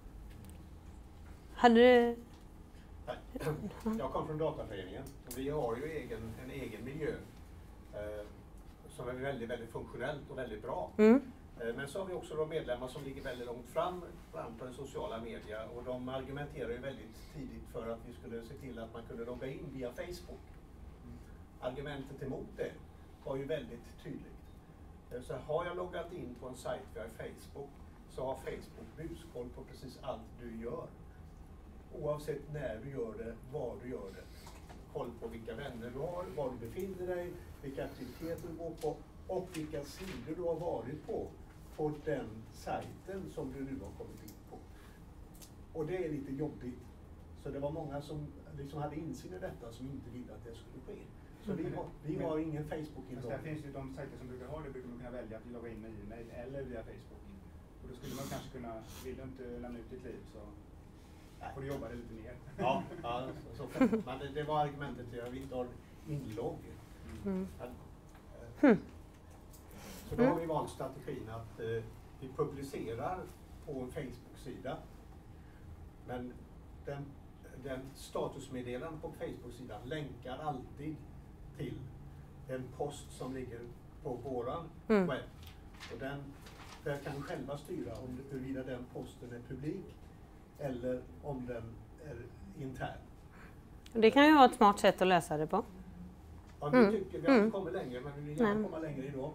Speaker 1: Hade du...
Speaker 4: Nej. Jag kom från Dataföreningen och vi har ju egen, en egen miljö eh, som är väldigt, väldigt funktionellt och väldigt bra.
Speaker 1: Mm.
Speaker 4: Eh, men så har vi också då medlemmar som ligger väldigt långt fram, fram på den sociala media och de argumenterar ju väldigt tidigt för att vi skulle se till att man kunde logga in via Facebook. Argumentet emot det var ju väldigt tydligt. Eh, så har jag loggat in på en sajt via Facebook så har Facebook buskoll på precis allt du gör. Oavsett när du gör det, var du gör det. Koll på vilka vänner du har, var du befinner dig, vilka aktiviteter du går på och vilka sidor du har varit på, på den sajten som du nu har kommit in på. Och det är lite jobbigt. Så det var många som liksom hade insyn i detta som inte ville att det skulle ske. Så vi har, vi har ingen Facebook-inlogg.
Speaker 3: Där finns ju de sajter som brukar ha det, brukar man kunna välja att logga in med e-mail eller via Facebook. Och då skulle man kanske kunna, vill du inte lämna ut ditt liv så får du jobba det lite mer.
Speaker 4: Ja, ja så, så, men det, det var argumentet till att vi inte har inlogg.
Speaker 1: Mm.
Speaker 4: Att, eh, så då har vi valt strategin att eh, vi publicerar på en Facebook-sida. Men den, den statusmeddelanden på Facebook-sidan länkar alltid till en post som ligger på våran
Speaker 1: Mm.
Speaker 4: webb. Och den, där kan vi själva styra om huruvida den posten är publik eller om den är intern.
Speaker 1: Det kan ju vara ett smart sätt att lösa det på.
Speaker 4: Ja, vi
Speaker 1: Mm.
Speaker 4: tycker vi har
Speaker 1: Mm.
Speaker 4: inte kommit längre, men vi vill gärna
Speaker 1: Nej.
Speaker 4: komma längre idag.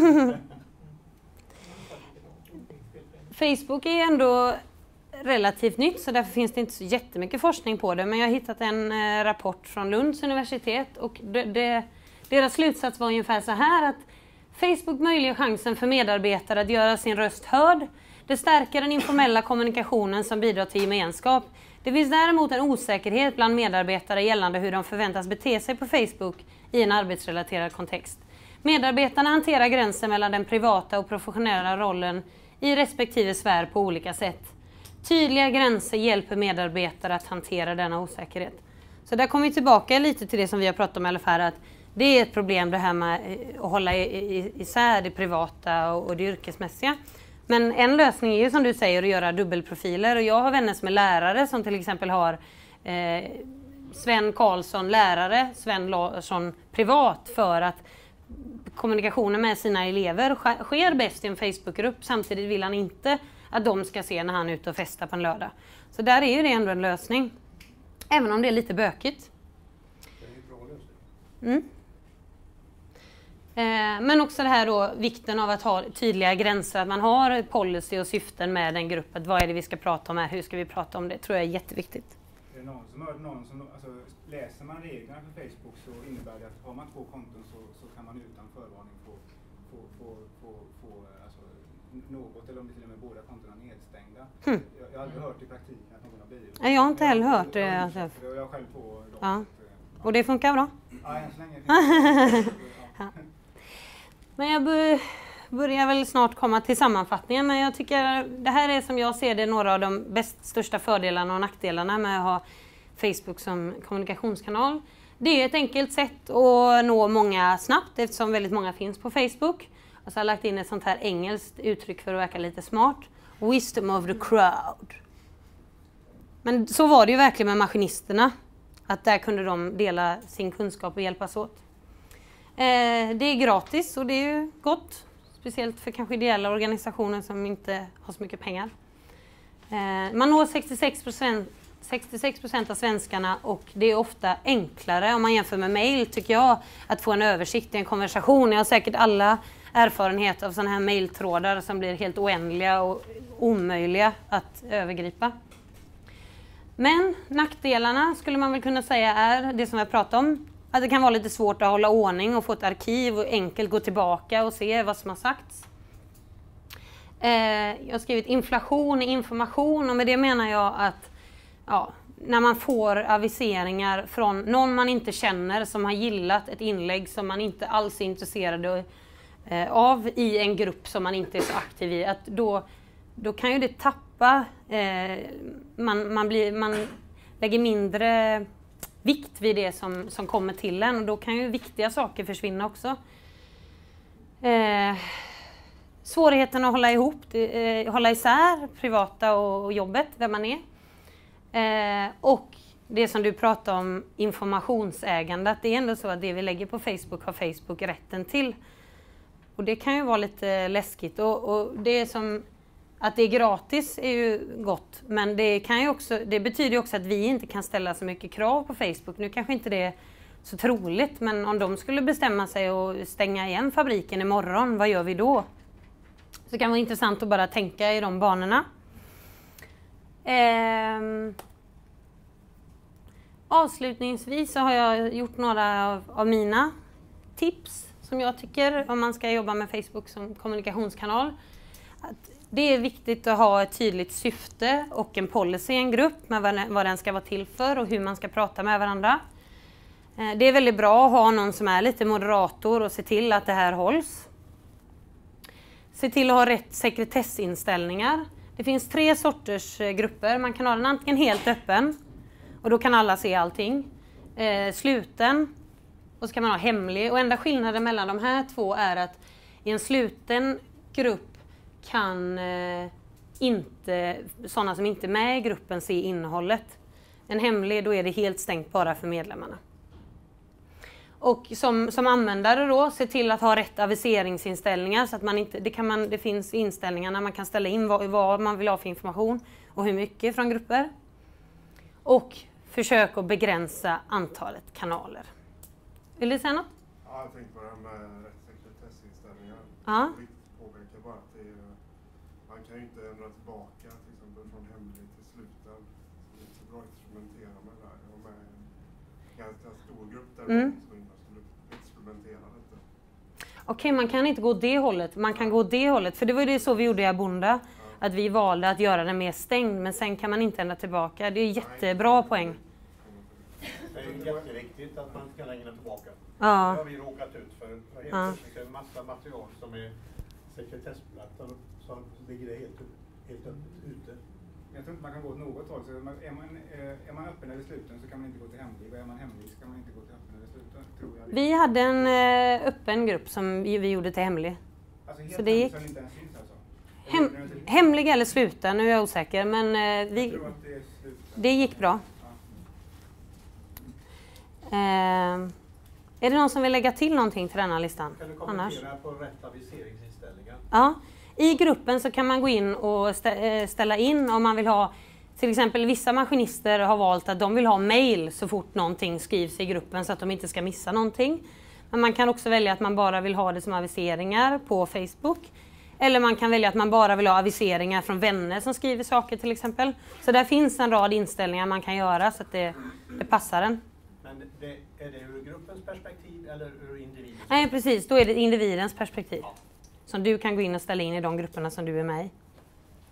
Speaker 1: Facebook är ju ändå relativt nytt så därför finns det inte så jättemycket forskning på det. Men jag har hittat en eh, rapport från Lunds universitet och det, det, deras slutsats var ungefär så här att Facebook möjliggör chansen för medarbetare att göra sin röst hörd. Det stärker den informella kommunikationen som bidrar till gemenskap. Det finns däremot en osäkerhet bland medarbetare gällande hur de förväntas bete sig på Facebook i en arbetsrelaterad kontext. Medarbetarna hanterar gränsen mellan den privata och professionella rollen i respektive sfär på olika sätt. Tydliga gränser hjälper medarbetare att hantera denna osäkerhet. Så där kommer vi tillbaka lite till det som vi har pratat om i alla fall, att det är ett problem det här med att hålla isär det privata och det yrkesmässiga. Men en lösning är ju som du säger att göra dubbelprofiler och jag har vänner som är lärare som till exempel har eh, Sven Karlsson lärare, Sven Larsson privat för att kommunikationen med sina elever sker bäst i en Facebookgrupp. Samtidigt vill han inte att de ska se när han är ute och festar på en lördag. Så där är ju det ändå en lösning. Även om det är lite bökigt.
Speaker 4: Det är en bra lösning.
Speaker 1: Mm. Eh, men också det här då, vikten av att ha tydliga gränser, att man har policy och syften med den gruppen. Vad är det vi ska prata om här? Hur ska vi prata om det? Tror jag är jätteviktigt.
Speaker 3: Det är någon som hörde någon som, alltså, läser man reglerna för Facebook så innebär det att har man två konton så, så kan man utan förvarning få, få, få, få, få alltså, något eller om det till och med båda kontona nedstängda.
Speaker 1: Hmm.
Speaker 3: Jag, jag har aldrig hört i praktiken att någon har blivit.
Speaker 1: Nej, jag har inte heller hört det.
Speaker 3: Jag,
Speaker 1: Alltså.
Speaker 3: jag, jag, jag själv på dem.
Speaker 1: Ja.
Speaker 3: Att,
Speaker 1: Och det funkar bra?
Speaker 3: Ja, än så länge.
Speaker 1: Ja. Men jag bör, börjar väl snart komma till sammanfattningen, men jag tycker det här är som jag ser det några av de bäst största fördelarna och nackdelarna med att ha Facebook som kommunikationskanal. Det är ett enkelt sätt att nå många snabbt eftersom väldigt många finns på Facebook. Och så har jag lagt in ett sånt här engelskt uttryck för att verka lite smart. Wisdom of the crowd. Men så var det ju verkligen med maskinisterna. Att där kunde de dela sin kunskap och hjälpas åt. Eh, det är gratis och det är ju gott. Speciellt för kanske ideella organisationer som inte har så mycket pengar. Eh, man når sextiosex procent av svenskarna och det är ofta enklare om man jämför med mail tycker jag att få en översikt i en konversation. Jag har säkert alla erfarenhet av sådana här mailtrådar som blir helt oändliga och omöjliga att övergripa. Men nackdelarna skulle man väl kunna säga är det som jag pratade om. Att det kan vara lite svårt att hålla ordning och få ett arkiv och enkelt gå tillbaka och se vad som har sagts. Eh, jag har skrivit inflation i information och med det menar jag att ja, när man får aviseringar från någon man inte känner som har gillat ett inlägg som man inte alls är intresserad eh, av i en grupp som man inte är så aktiv i, att då, då kan ju det tappa, eh, man, man, blir, man lägger mindre vikt vid det som, som kommer till en och då kan ju viktiga saker försvinna också. Eh, svårigheten att hålla ihop, eh, hålla isär privata och, och jobbet, vem man är. Eh, och det som du pratar om, informationsägande, att det är ändå så att det vi lägger på Facebook har Facebook rätten till. Och det kan ju vara lite läskigt och, och det är som att det är gratis är ju gott, men det, kan ju också, det betyder ju också att vi inte kan ställa så mycket krav på Facebook. Nu kanske inte det är så troligt, men om de skulle bestämma sig och stänga igen fabriken imorgon, vad gör vi då? Så det kan vara intressant att bara tänka i de banorna. Eh, avslutningsvis så har jag gjort några av, av mina tips som jag tycker om man ska jobba med Facebook som kommunikationskanal. Att det är viktigt att ha ett tydligt syfte och en policy i en grupp med vad, vad den ska vara till för och hur man ska prata med varandra. Eh, det är väldigt bra att ha någon som är lite moderator och se till att det här hålls. Se till att ha rätt sekretessinställningar. Det finns tre sorters grupper. Man kan ha den antingen helt öppen och då kan alla se allting. Eh, sluten och så kan man ha hemlig. Och enda skillnaden mellan de här två är att i en sluten grupp kan eh, inte, sådana som inte är med i gruppen se innehållet. En hemlig, då är det helt stängt bara för medlemmarna. Och som, som användare då, se till att ha rätt aviseringsinställningar så att man inte, det, kan man, det finns inställningar när man kan ställa in vad, vad man vill ha för information och hur mycket från grupper. Och försök att begränsa antalet kanaler. Vill du säga något?
Speaker 8: Ja, jag tänkte på det här med rätt sekretessinställningar.
Speaker 1: Ja.
Speaker 8: Jag påpekar bara att det är, man kan ju inte ändra tillbaka till exempel från hemlig till sluten. Det är så bra att experimentera med det där. Jag var med i en ganska stor grupp där mm. jag skulle experimentera lite.
Speaker 1: Okej, man kan inte gå det hållet. Man kan gå det hållet. För det var ju det så vi gjorde i Abunda. Ja. Att vi valde att göra den mer stängd. Men sen kan man inte ändra tillbaka. Det är jättebra poäng.
Speaker 4: Det är jätteviktigt att man inte kan lägga den tillbaka.
Speaker 1: Ja.
Speaker 4: Det har vi råkat ut för. Helt
Speaker 1: Ja.
Speaker 4: plötsligt är det en massa material som är sekretessbelagt och så ligger det helt, helt öppet ute.
Speaker 3: Jag tror inte man kan gå åt något håll. Så är, man, är, man, är man öppen eller sluten så kan man inte gå till hemlig. Och är man hemlig så kan man inte gå till öppen eller sluten, tror jag.
Speaker 1: Vi hade en eh, öppen grupp som vi, vi gjorde till hemlig.
Speaker 3: Alltså helt
Speaker 1: så det gick.
Speaker 3: Så inte ens syns alltså.
Speaker 1: Hem, hemlig eller sluten, nu är jag osäker. Men eh, vi,
Speaker 3: jag tror att det, är
Speaker 1: det gick bra. Ja. Eh, är det någon som vill lägga till någonting till denna listan?
Speaker 4: Kan du kommentera
Speaker 1: Annars?
Speaker 4: på rätt aviseringsinställningar?
Speaker 1: Ja, i gruppen så kan man gå in och ställa in om man vill ha, till exempel vissa maskinister har valt att de vill ha mail så fort någonting skrivs i gruppen så att de inte ska missa någonting. Men man kan också välja att man bara vill ha det som aviseringar på Facebook. Eller man kan välja att man bara vill ha aviseringar från vänner som skriver saker till exempel. Så där finns en rad inställningar man kan göra så att det, det passar en.
Speaker 4: Men det, är det ur gruppens perspektiv eller ur individens?
Speaker 1: Nej, precis. Då är det individens perspektiv. Ja. Som du kan gå in och ställa in i de grupperna som du är med i.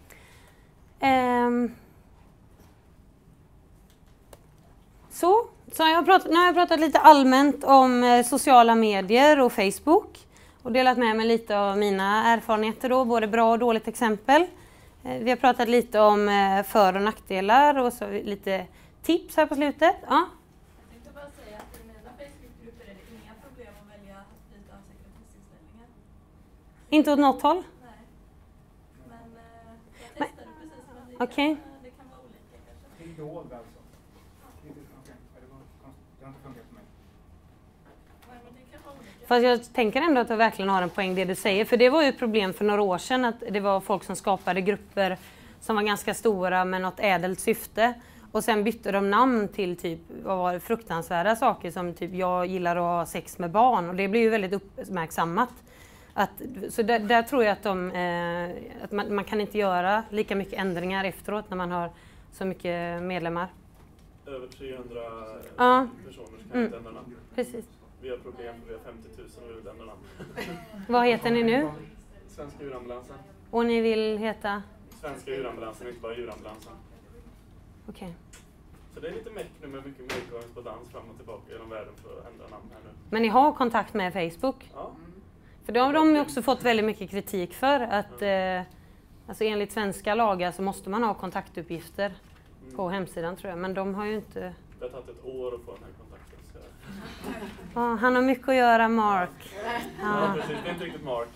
Speaker 1: Um. Så, Så jag har pratat, nu har jag pratat lite allmänt om eh, sociala medier och Facebook och delat med mig lite av mina erfarenheter då, både bra och dåligt exempel. Eh, vi har pratat lite om eh, för- och nackdelar och så lite tips här på slutet. Ja.
Speaker 5: Jag tänkte bara säga att i mina Facebookgrupper är det inga problem att välja byta sekretessinställningar.
Speaker 1: Inte åt något håll?
Speaker 5: Nej. Men eh, jag testade precis men det,
Speaker 1: Okej.
Speaker 5: kan, det kan vara olika kanske.
Speaker 3: Det är dold alltså? Inte, okej. Ja, det var konstigt. Det har inte funkat för mig.
Speaker 5: Nej, men det kan vara olika.
Speaker 1: Fast jag tänker ändå att du verkligen har en poäng det du säger. För det var ju ett problem för några år sedan att det var folk som skapade grupper som var ganska stora med något ädelt syfte. Och sen bytte de namn till typ, vad var det, fruktansvärda saker som typ jag gillar att ha sex med barn. Och det blir ju väldigt uppmärksammat. Att, så där, där tror jag att, de, eh, att man, man kan inte göra lika mycket ändringar efteråt när man har så mycket medlemmar.
Speaker 9: Över trehundra
Speaker 1: Ja.
Speaker 9: personer som kan
Speaker 1: Mm.
Speaker 9: inte ändra namn.
Speaker 1: Presis.
Speaker 9: Vi har problem för vi har femtio tusen och vi vill ändra namn.
Speaker 1: Vad heter ni nu?
Speaker 9: Svenska djurambulansen.
Speaker 1: Och ni vill heta?
Speaker 9: Svenska djurambulansen, inte bara djurambulansen.
Speaker 1: Okej. Okay.
Speaker 9: Så det är lite meck nu med mycket mer korrespondens fram och tillbaka genom världen för att ändra namn här nu.
Speaker 1: Men ni har kontakt med Facebook?
Speaker 9: Ja.
Speaker 1: För det har de ju också fått väldigt mycket kritik för. Att eh, alltså enligt svenska lagar så måste man ha kontaktuppgifter mm. på hemsidan tror jag. Men de har ju inte...
Speaker 9: Det har tagit ett år att få den här kontakten. Så...
Speaker 1: Ja, han har mycket att göra, Mark.
Speaker 9: Ja,
Speaker 1: Ja.
Speaker 9: precis. Det är inte riktigt Mark.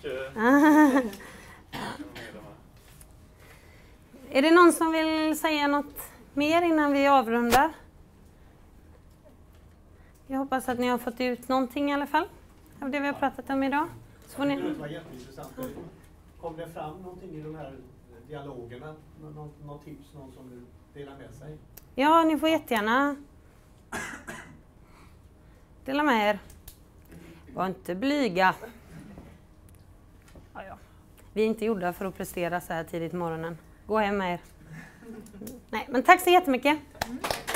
Speaker 1: Är det någon som vill säga något mer innan vi avrundar? Jag hoppas att ni har fått ut någonting i alla fall av det vi har pratat om idag. Så får ni...
Speaker 4: Det var jätteintressant. Kom det fram någonting i de här dialogerna? Någon, någon tips, någon som vill dela med sig?
Speaker 1: Ja, ni får jättegärna dela med er. Var inte blyga. Ja, ja. Vi är inte gjorda för att prestera så här tidigt på morgonen. Gå hem med er. Nej, men tack så jättemycket.